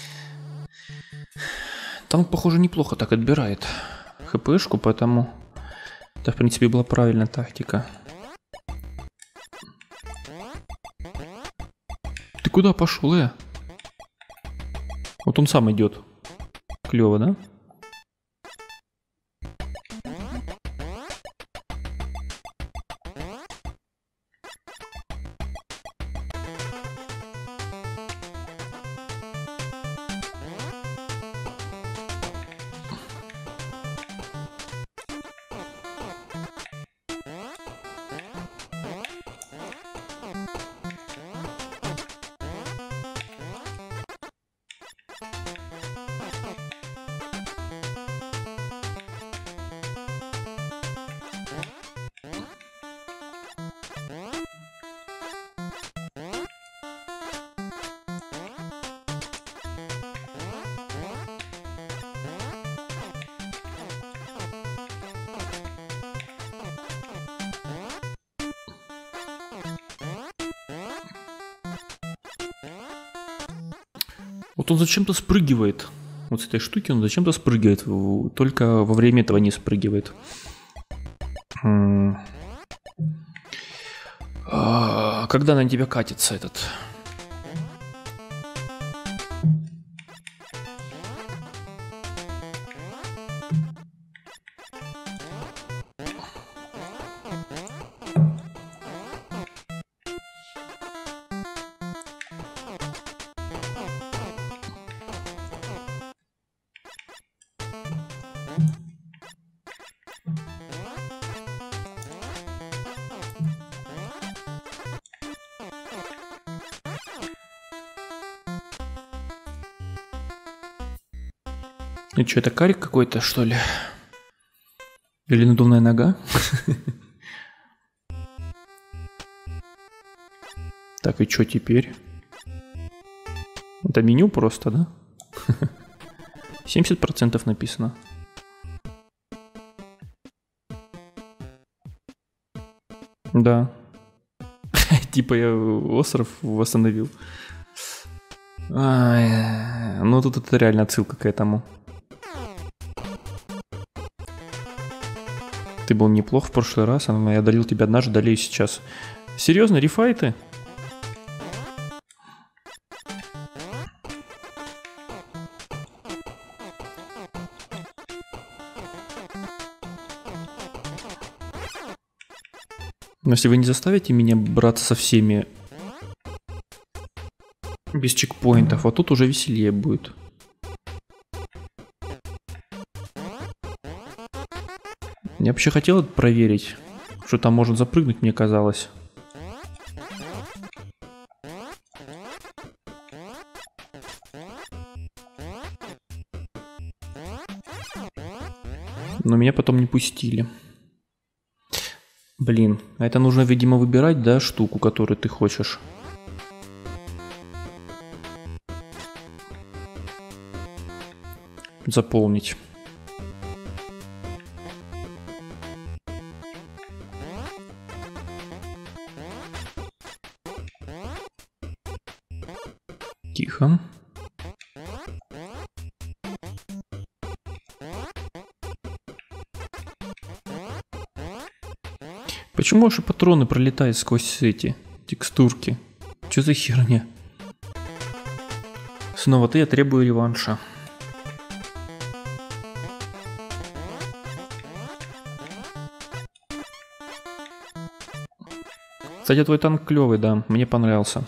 Танк, похоже, неплохо так отбирает хпшку, поэтому это, в принципе, была правильная тактика. Ты куда пошел, э? Вот он сам идет. Клево, да? Вот он зачем-то спрыгивает. Вот с этой штуки он зачем-то спрыгивает. Только во время этого не спрыгивает. А когда на тебя катится этот? Ну что, это карик какой-то, что ли? Или надувная нога? Так, и что теперь? Это меню просто, да? семьдесят процентов написано. Да. Типа я остров восстановил. Ну тут это реально отсылка к этому. Ты был неплох в прошлый раз, а я дарил тебе однажды, далее сейчас. Серьезно, рефайты? Но если вы не заставите меня браться со всеми без чекпоинтов, а тут уже веселее будет. Я вообще хотел это проверить, что там может запрыгнуть, мне казалось. Но меня потом не пустили. Блин, а это нужно, видимо, выбирать, да, штуку, которую ты хочешь. Заполнить. Тихо. Почему ваши патроны пролетают сквозь эти текстурки? Что за херня? Снова ты, я требую реванша. Кстати, твой танк клевый, да, мне понравился.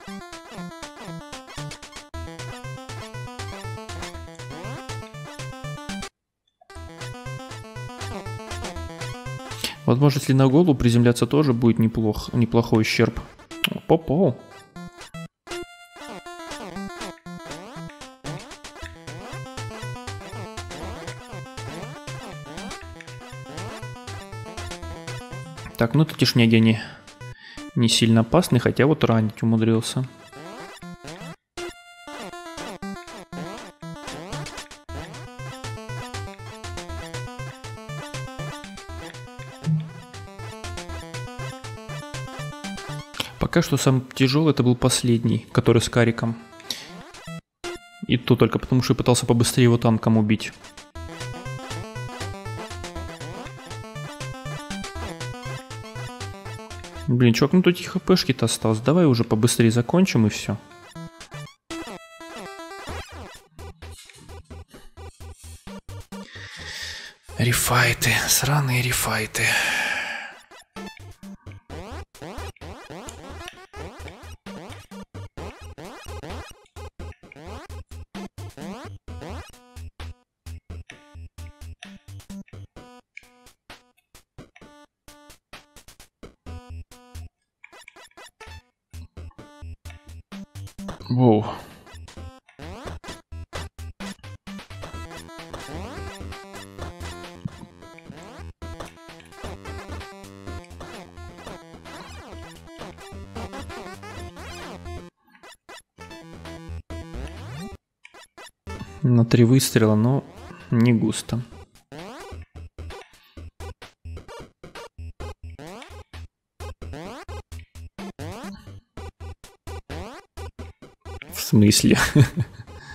Возможно, если на голову приземляться тоже будет неплох, неплохой ущерб. Попал. Так, ну эти шняги они не сильно опасны, хотя вот ранить умудрился. Пока что самый тяжелый это был последний, который с кариком. И то только потому, что я пытался побыстрее его танком убить. Блин, чувак, ну тут эти хпшки-то осталось. Давай уже побыстрее закончим и все. Рефайты, сраные рефайты. Воу. На три выстрела, но не густо. В смысле?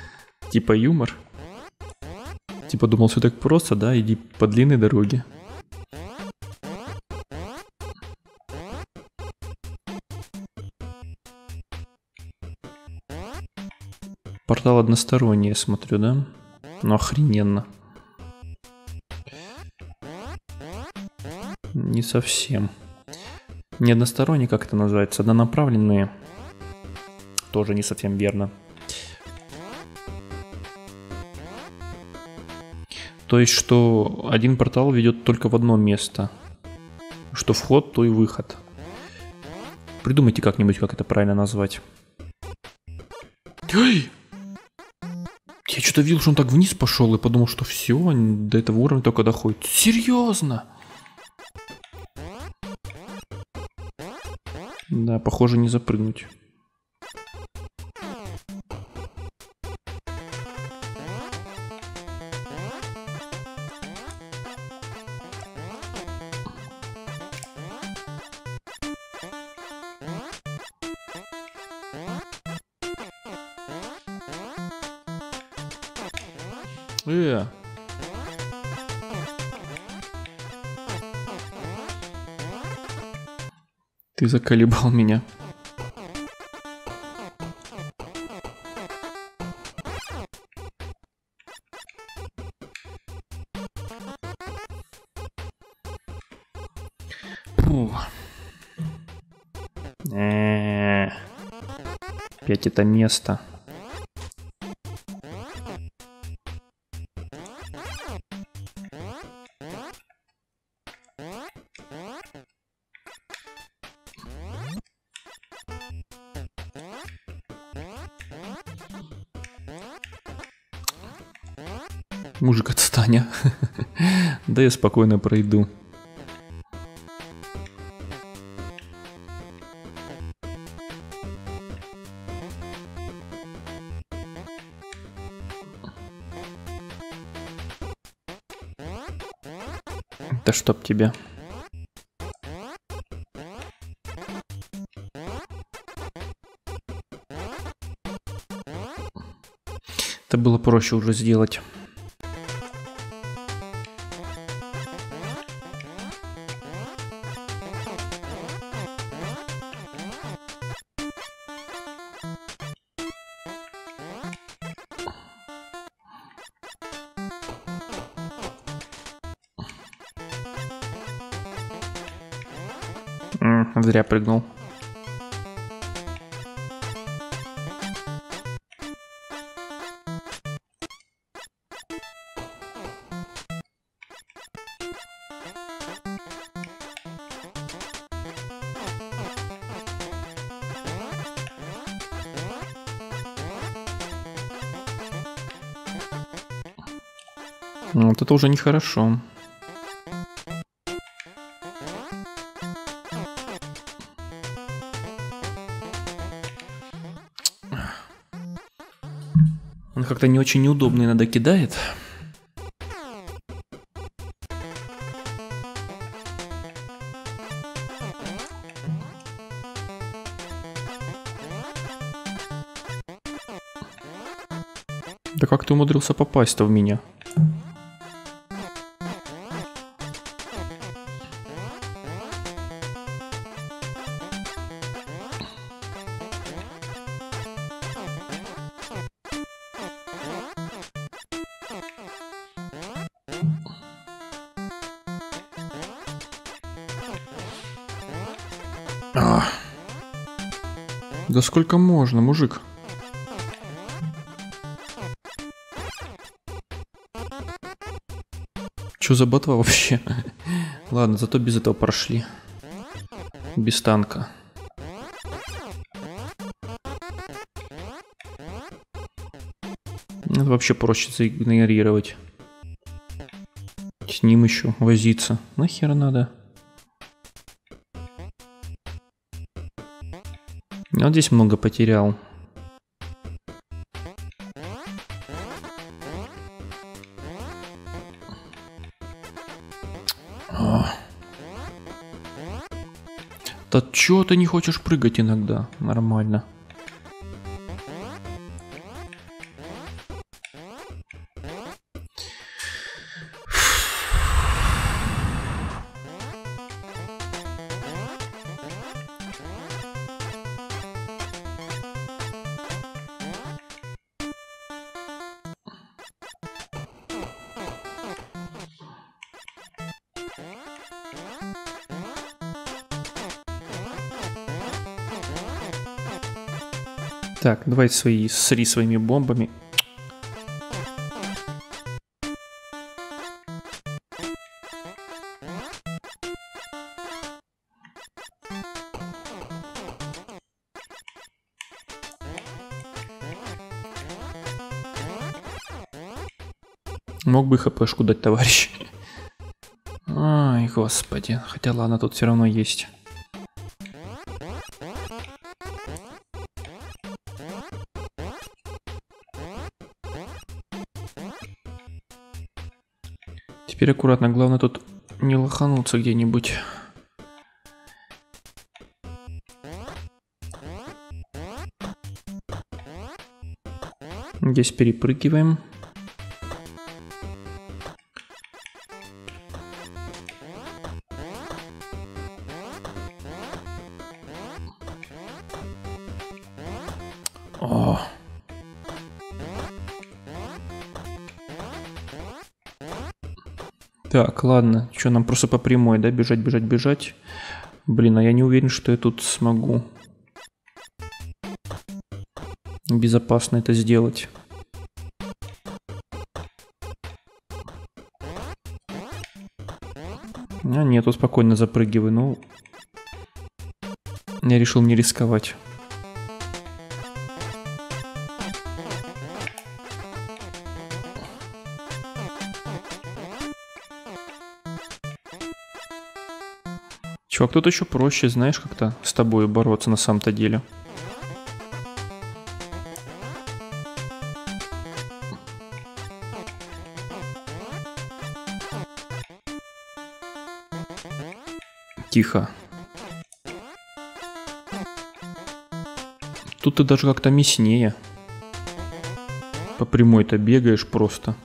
Типа юмор. Типа думал, все так просто, да? Иди по длинной дороге. Портал односторонний, я смотрю, да? Ну охрененно. Не совсем. Не односторонний, как это называется? Однонаправленные. Тоже не совсем верно. То есть, что один портал ведет только в одно место. Что вход, то и выход. Придумайте как-нибудь, как это правильно назвать. Ой! Я что-то видел, что он так вниз пошел и подумал, что все, до этого уровня только доходит. Серьезно? Да, похоже, не запрыгнуть. Э. Ты заколебал меня. Фух. Э-э-э. Опять это место. Мужик, отстань. Да я спокойно пройду. Да чтоб тебя. Это было проще уже сделать. М, зря прыгнул. Вот это уже нехорошо. Он как-то не очень неудобно иногда кидает. Да как ты умудрился попасть-то в меня? А. Да сколько можно, мужик? Чё за ботва вообще? Ладно, зато без этого прошли. Без танка. Это вообще проще заигнорировать. С ним еще возиться. Нахер надо? Я вот здесь много потерял. О. Да чё ты не хочешь прыгать иногда? Нормально. Так, давай свои, сри своими бомбами. Мог бы хпшку дать, товарищ. Ай, господи. Хотя ладно, тут все равно есть. Теперь аккуратно. Главное тут не лохануться где-нибудь. Здесь перепрыгиваем. О. Так, ладно. Что, нам просто по прямой, да? Бежать, бежать, бежать. Блин, а я не уверен, что я тут смогу безопасно это сделать. А, нет, тут спокойно запрыгиваю. Ну, я решил не рисковать. Чувак, тут еще проще, знаешь, как-то с тобой бороться на самом-то деле. Тихо. Тут ты даже как-то мяснее. По прямой-то бегаешь просто.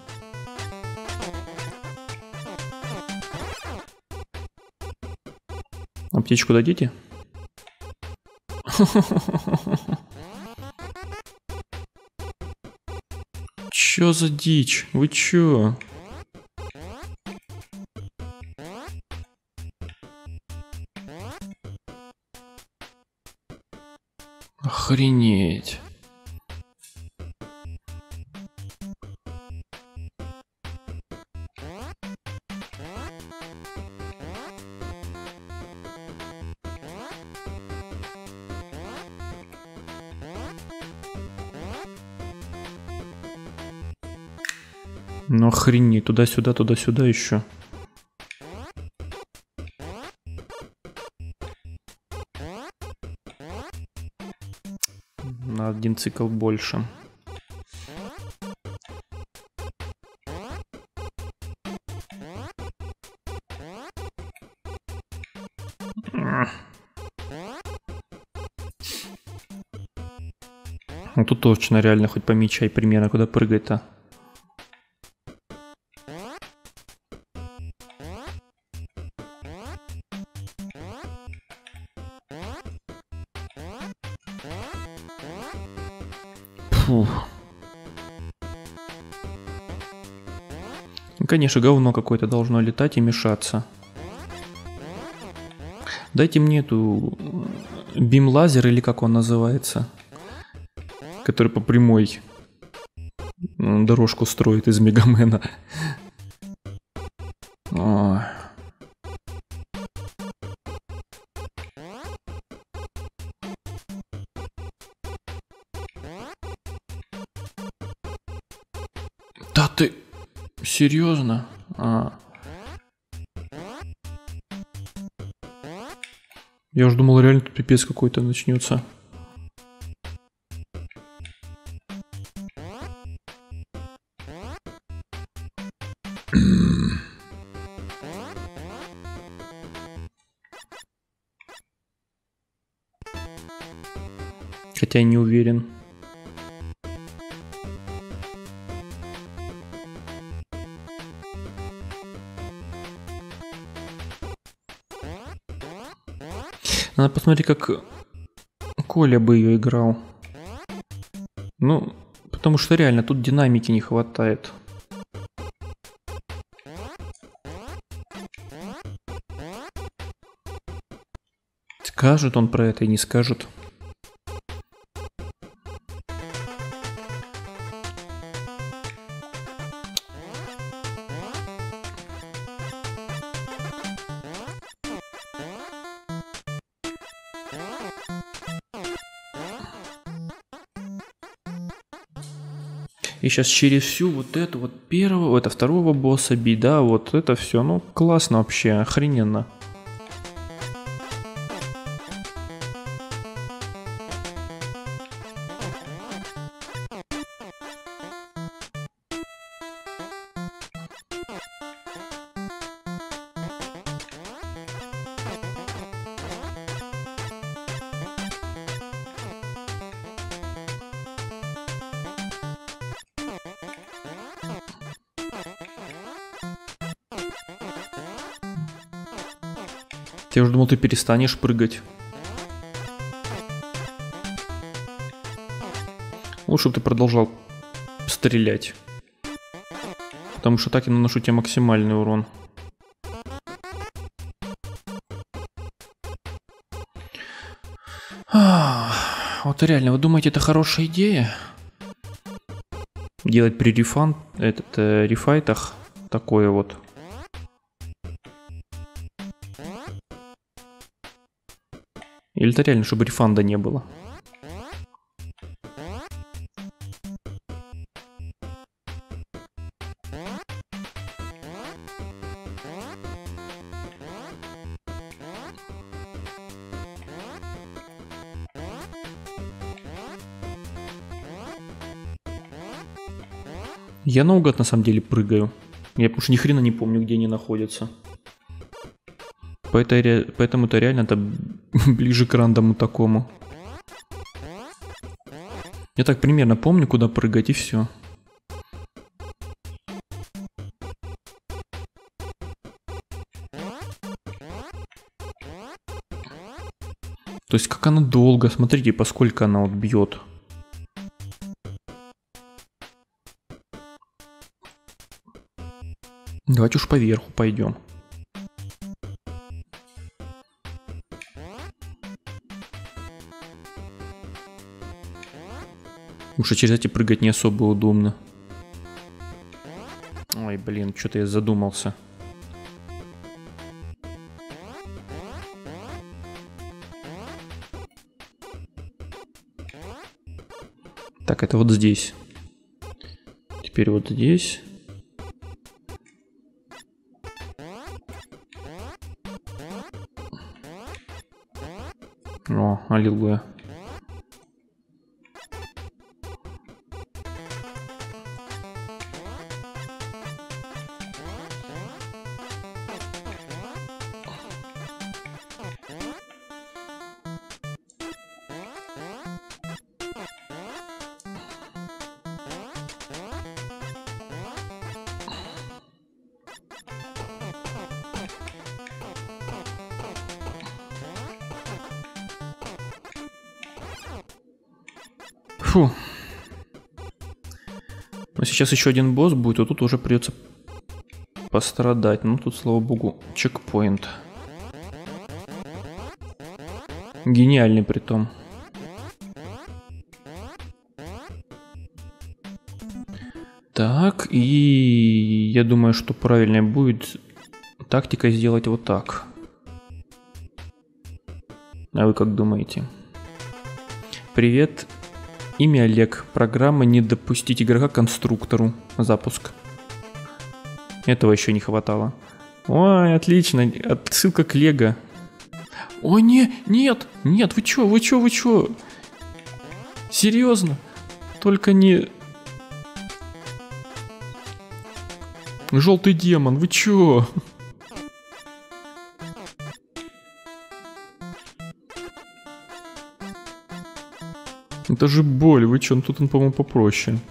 Аптечку дадите? Чё за дичь? Вы чё? Охренеть. Ну охренеть, туда-сюда, туда-сюда еще. На один цикл больше. Ну тут точно реально хоть помечай примерно, куда прыгать-то. Фух. Ну, конечно, говно какое-то должно летать и мешаться. Дайте мне эту бим-лазер, или как он называется, который по прямой дорожку строит из Мегамена. О. Да ты серьезно? А. Я уже думал, реально тут пипец какой-то начнется. Хотя я не уверен. Надо посмотреть, как Коля бы ее играл. Ну, потому что реально тут динамики не хватает. Скажет он про это и не скажет. И сейчас через всю вот эту вот первого, это второго босса бить, да, вот это все, ну классно вообще, охрененно. Я уже думал, ты перестанешь прыгать. Лучше бы ты продолжал стрелять. Потому что так я наношу тебе максимальный урон. А, вот реально, вы думаете, это хорошая идея? Делать при рефан, этот, э, рефайтах такое вот. Или это реально, чтобы рефанда не было? Я наугад на самом деле прыгаю. Я потому что ни хрена не помню, где они находятся. Поэтому это реально-то ближе к рандому такому. Я так примерно помню, куда прыгать, и все. То есть как она долго, смотрите, поскольку она вот бьет. Давайте уж поверху пойдем. Потому что через эти прыгать не особо удобно. Ой, блин, что-то я задумался. Так, это вот здесь. Теперь вот здесь. О, аллилуйя. Фу. Но сейчас еще один босс будет, а тут уже придется пострадать. Ну тут, слава богу, чекпоинт. Гениальный притом. Так, и я думаю, что правильнее будет тактика сделать вот так. А вы как думаете? Привет. Имя Олег. Программа «Не допустить игрока к конструктору». Запуск. Этого еще не хватало. Ой, отлично. Отсылка к Лего. Ой, не, нет, нет, вы чё, вы чё, вы чё? Серьезно? Только не... Желтый демон, вы чё? Это же боль, вы чё? Ну тут он, по-моему, попроще.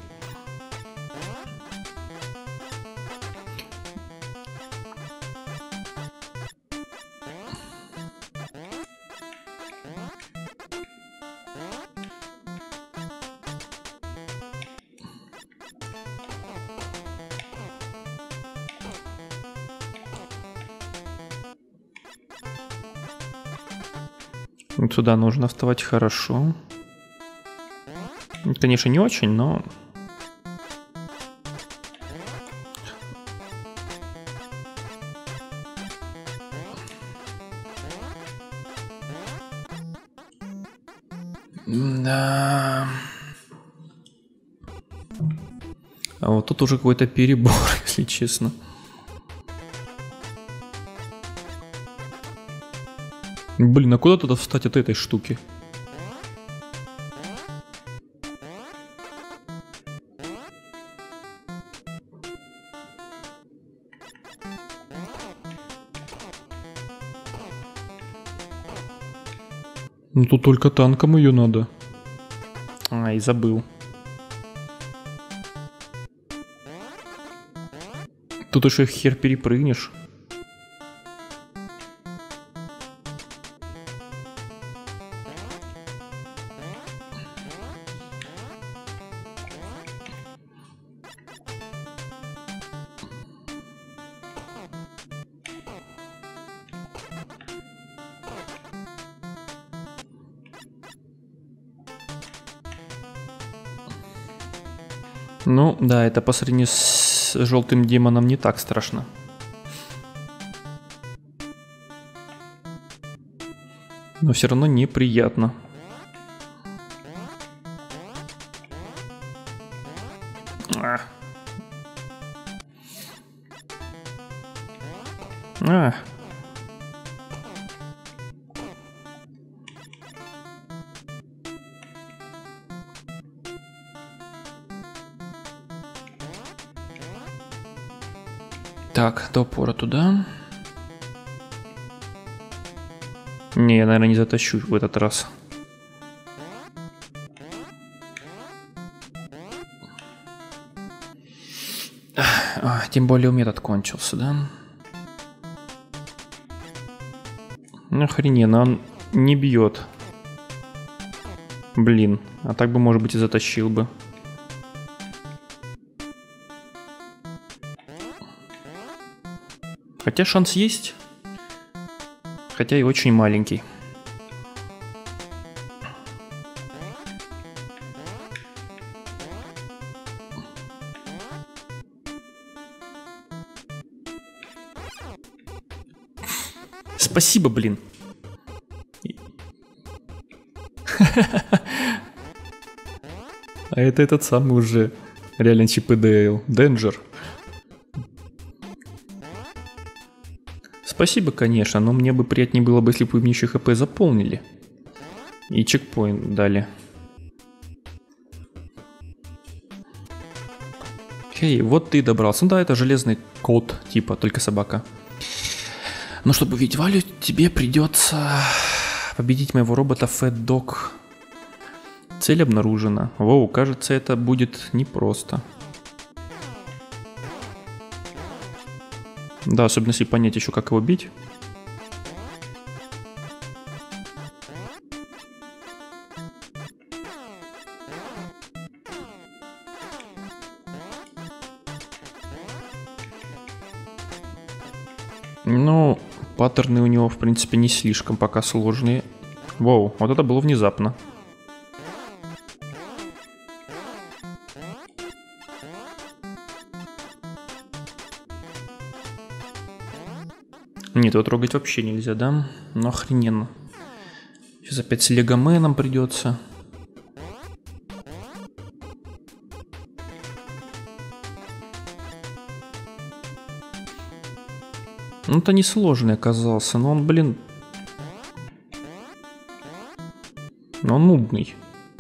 Вот сюда нужно вставать хорошо. Конечно, не очень, но... Да. А вот тут уже какой-то перебор, если честно. Блин, а куда туда встать от этой штуки? Ну тут только танком ее надо. А, и забыл. Тут еще хер перепрыгнешь. Ну, да, это по сравнению с желтым демоном не так страшно. Но все равно неприятно. А. А. Так, до упора туда. Не, я, наверное, не затащу в этот раз. А, тем более у меня этот кончился, да? Охрененно, он не бьет. Блин, а так бы, может быть, и затащил бы. Хотя шанс есть. Хотя и очень маленький. Спасибо, блин. А это этот самый уже реально Чип и Дейл. Денджер. Спасибо, конечно, но мне бы приятнее было бы, если бы вы мне еще хп заполнили. И чекпоинт дали. Хей, вот ты добрался. Ну да, это железный кот, типа, только собака. Но чтобы увидеть Валю, тебе придется победить моего робота Fat Dog. Цель обнаружена. Воу, кажется, это будет непросто. Да, особенно если понять еще, как его бить. Ну, паттерны у него, в принципе, не слишком пока сложные. Воу, вот это было внезапно. Нет, его трогать вообще нельзя, да? Ну охрененно. Сейчас опять с легоменом придется. Ну, это несложный оказался, но он, блин... Но он нудный.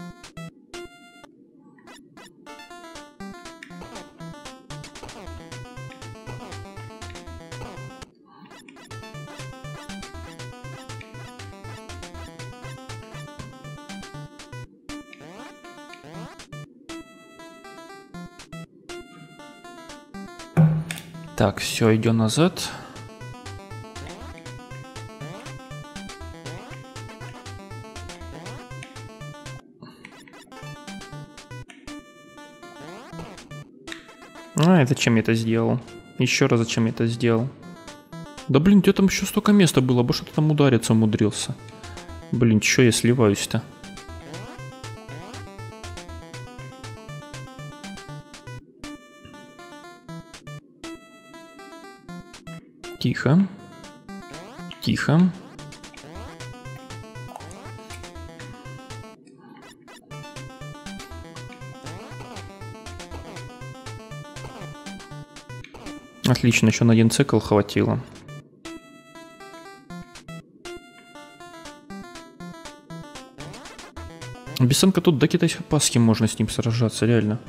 Так, все, идем назад. А, зачем я это сделал? Еще раз зачем я это сделал? Да блин, у тебя там еще столько места было, бы что ты там удариться умудрился. Блин, че я сливаюсь-то? Тихо. Тихо. Отлично, еще на один цикл хватило. Бесценка тут до китайской Пасхи можно с ним сражаться, реально.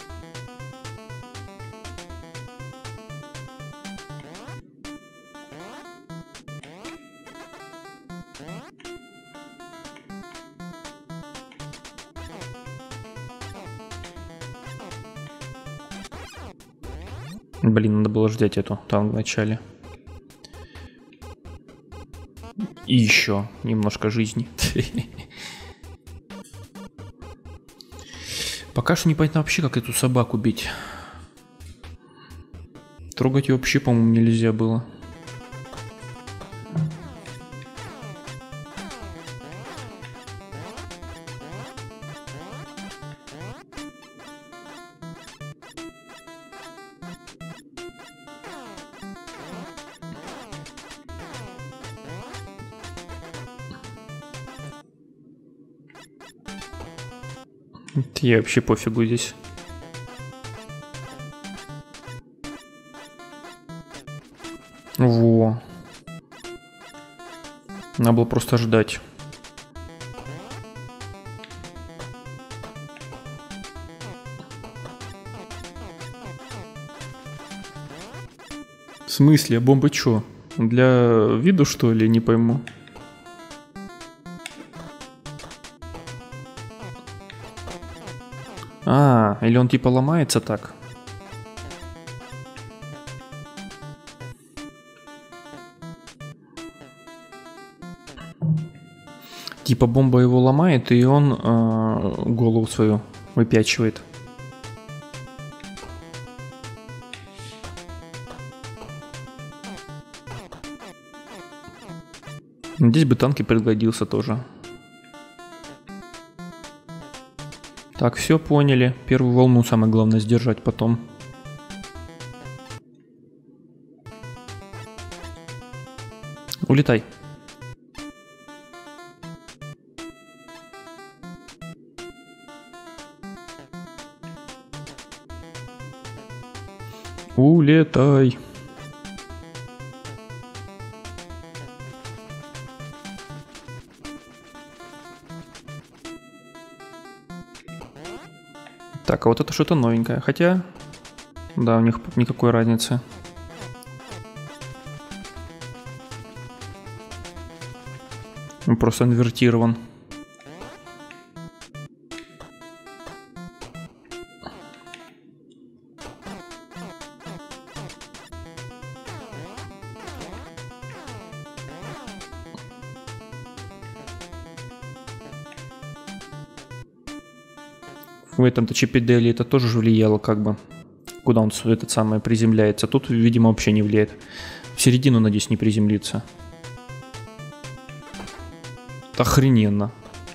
Блин, надо было ждать эту там в начале. И еще немножко жизни. Пока что непонятно вообще, как эту собаку бить. Трогать ее вообще, по-моему, нельзя было. Я вообще пофигу здесь. Во. Надо было просто ждать. В смысле? Бомба чё? Для виду, что ли? Не пойму. А, или он типа ломается так? Типа бомба его ломает, и он э, голову свою выпячивает. Здесь бы танк и пригодился тоже. Так, все поняли. Первую волну самое главное сдержать потом. Улетай. Улетай. Так, а вот это что-то новенькое. Хотя, да, у них никакой разницы. Он просто инвертирован. В этом-то чипидели это тоже же влияло, как бы, куда он этот самый приземляется. Тут, видимо, вообще не влияет. В середину, надеюсь, не приземлится. Охрененно.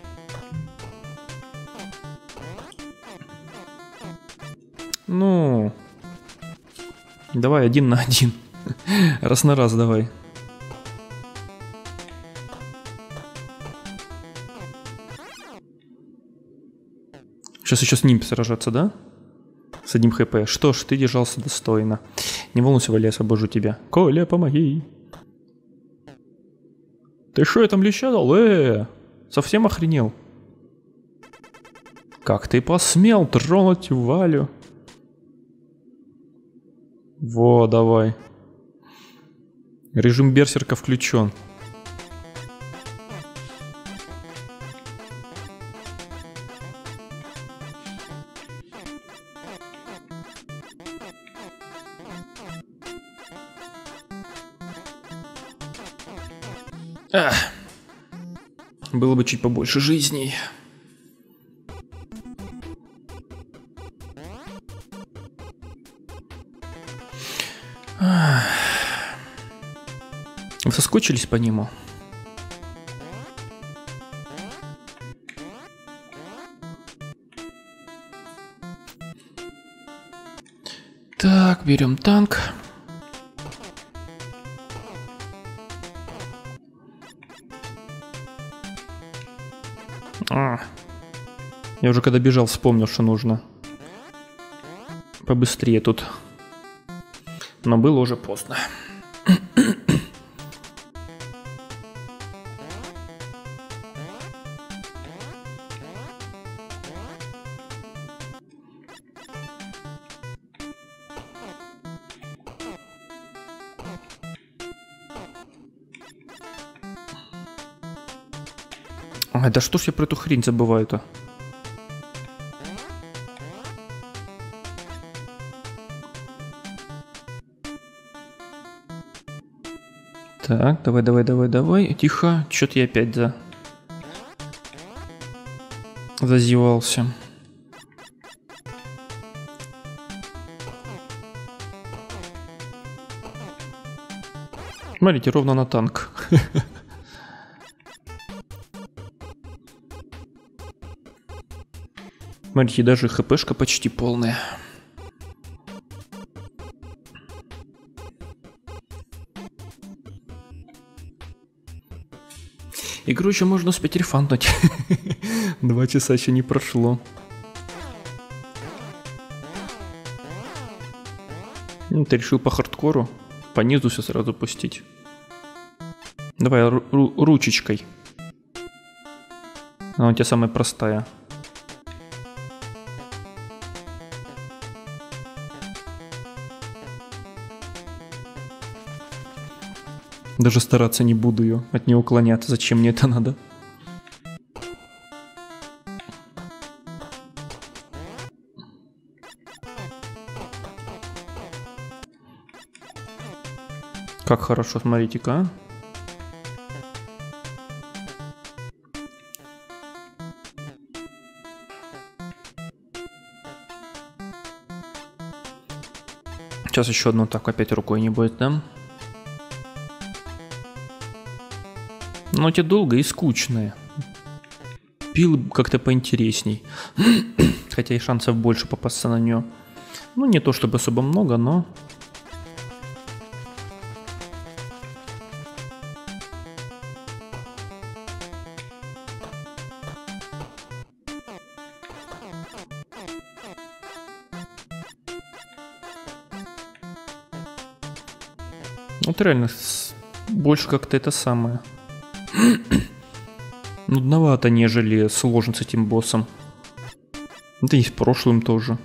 Ну, давай один на один. Раз на раз давай. Сейчас еще с ним сражаться, да? С одним хп. Что ж, ты держался достойно. Не волнуйся, Валя, я освобожу тебя. Коля, помоги. Ты что, я там леща дал? Э, совсем охренел? Как ты посмел тронуть Валю? Во, давай. Режим берсерка включен. Ах. Было бы чуть побольше жизней. Ах. Вы соскучились по нему? Так, берем танк. А, я уже когда бежал, вспомнил, что нужно побыстрее тут Но было уже поздно. А, да что ж я про эту хрень забываю-то? Так, давай, давай, давай, давай. Тихо, чё-то я опять за... зазевался. Смотрите, ровно на танк. Смотрите, даже хпшка почти полная. Игру еще можно успеть рефанднуть. Два часа еще не прошло. Ну, ты решил по хардкору? По низу все сразу пустить. Давай ру- ру- ручечкой. Она у тебя самая простая. Даже стараться не буду ее, от нее уклоняться. Зачем мне это надо? Как хорошо, смотрите-ка, а? Сейчас еще одну так опять рукой не будет, да? Но те долго и скучные. Пил как-то поинтересней. Хотя и шансов больше попасться на нее. Ну, не то чтобы особо много, но... Вот реально, больше как-то это самое. Нудновато, нежели сложно с этим боссом. Да и с прошлым тоже.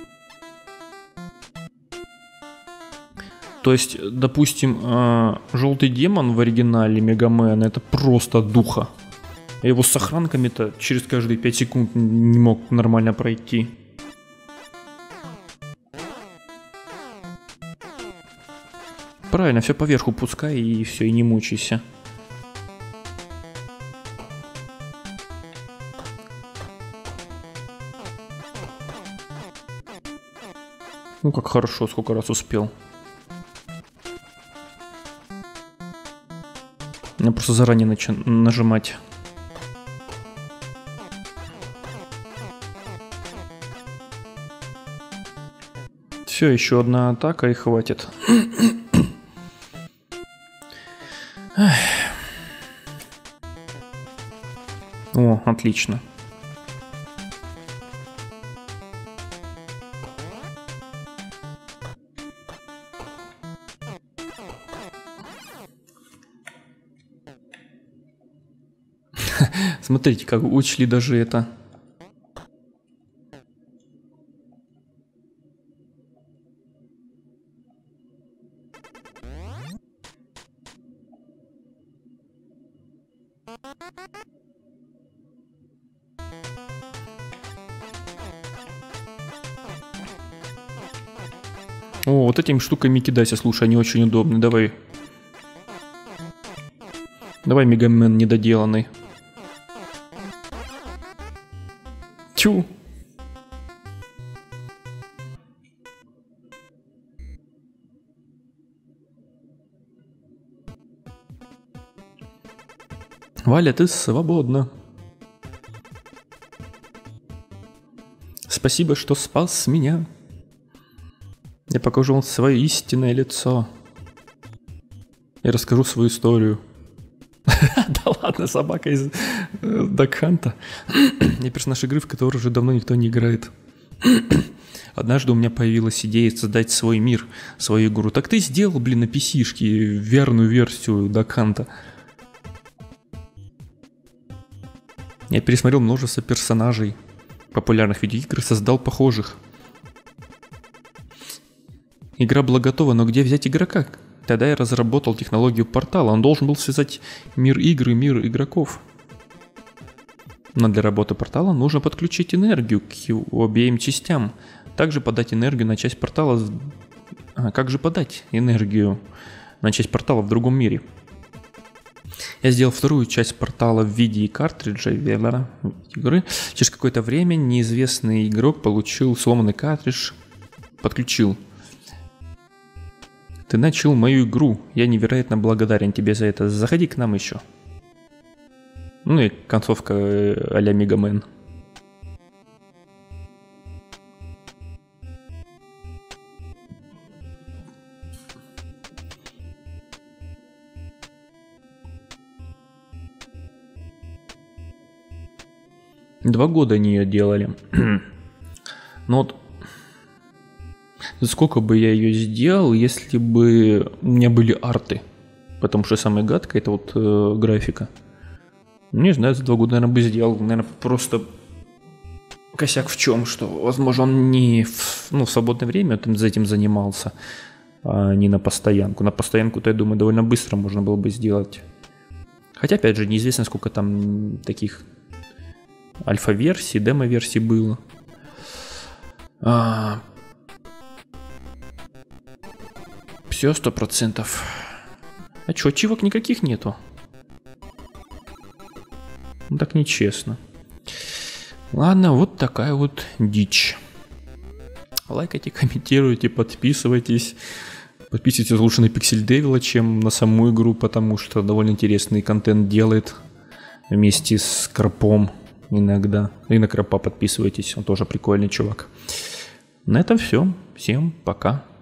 То есть, допустим, э, желтый демон в оригинале Мегамен это просто духа. Я его с сохранками-то через каждые пять секунд не мог нормально пройти. Правильно, все поверху пускай и все, и не мучайся. Ну как хорошо, сколько раз успел. Надо просто заранее начи- нажимать. Все, еще одна атака и хватит. О, отлично. Смотрите, как учли даже это. О, вот этими штуками кидайся, слушай, они очень удобны. Давай. Давай, Мегамен недоделанный. Тю. Валя, ты свободна. Спасибо, что спас меня. Я покажу вам свое истинное лицо. Я расскажу свою историю. Да ладно, собака из Duck Hunt. Я персонаж игры, в которой уже давно никто не играет. Однажды у меня появилась идея создать свой мир, свою игру. Так ты сделал, блин, на пи си-шке верную версию Даканта. Я пересмотрел множество персонажей популярных видеоигр и создал похожих. Игра была готова, но где взять игрока? Тогда я разработал технологию портала. Он должен был связать мир игр и мир игроков. Но для работы портала нужно подключить энергию к его обеим частям. Также подать энергию на часть портала... А как же подать энергию на часть портала в другом мире? Я сделал вторую часть портала в виде картриджа игры. Через какое-то время неизвестный игрок получил сломанный картридж, подключил. Ты начал мою игру. Я невероятно благодарен тебе за это. Заходи к нам еще. Ну и концовка а-ля Мегамен. Два года они ее делали. Но вот сколько бы я ее сделал, если бы у меня были арты. Потому что самое гадкое это вот э, графика. Не знаю, за два года, наверное, бы сделал. Наверное, просто косяк в чем, что, возможно, он не в, ну, в свободное время там за этим занимался, а не на постоянку. На постоянку-то, я думаю, довольно быстро можно было бы сделать. Хотя, опять же, неизвестно, сколько там таких альфа-версий, демо-версий было. А... Все, сто процентов. А чё, ачивок никаких нету? Ну, так нечестно. Ладно, вот такая вот дичь. Лайкайте, комментируйте, подписывайтесь. Подписывайтесь лучше на Pixel Devil, чем на саму игру, потому что довольно интересный контент делает вместе с Карпом иногда. И на Карпа подписывайтесь, он тоже прикольный чувак. На этом все. Всем пока.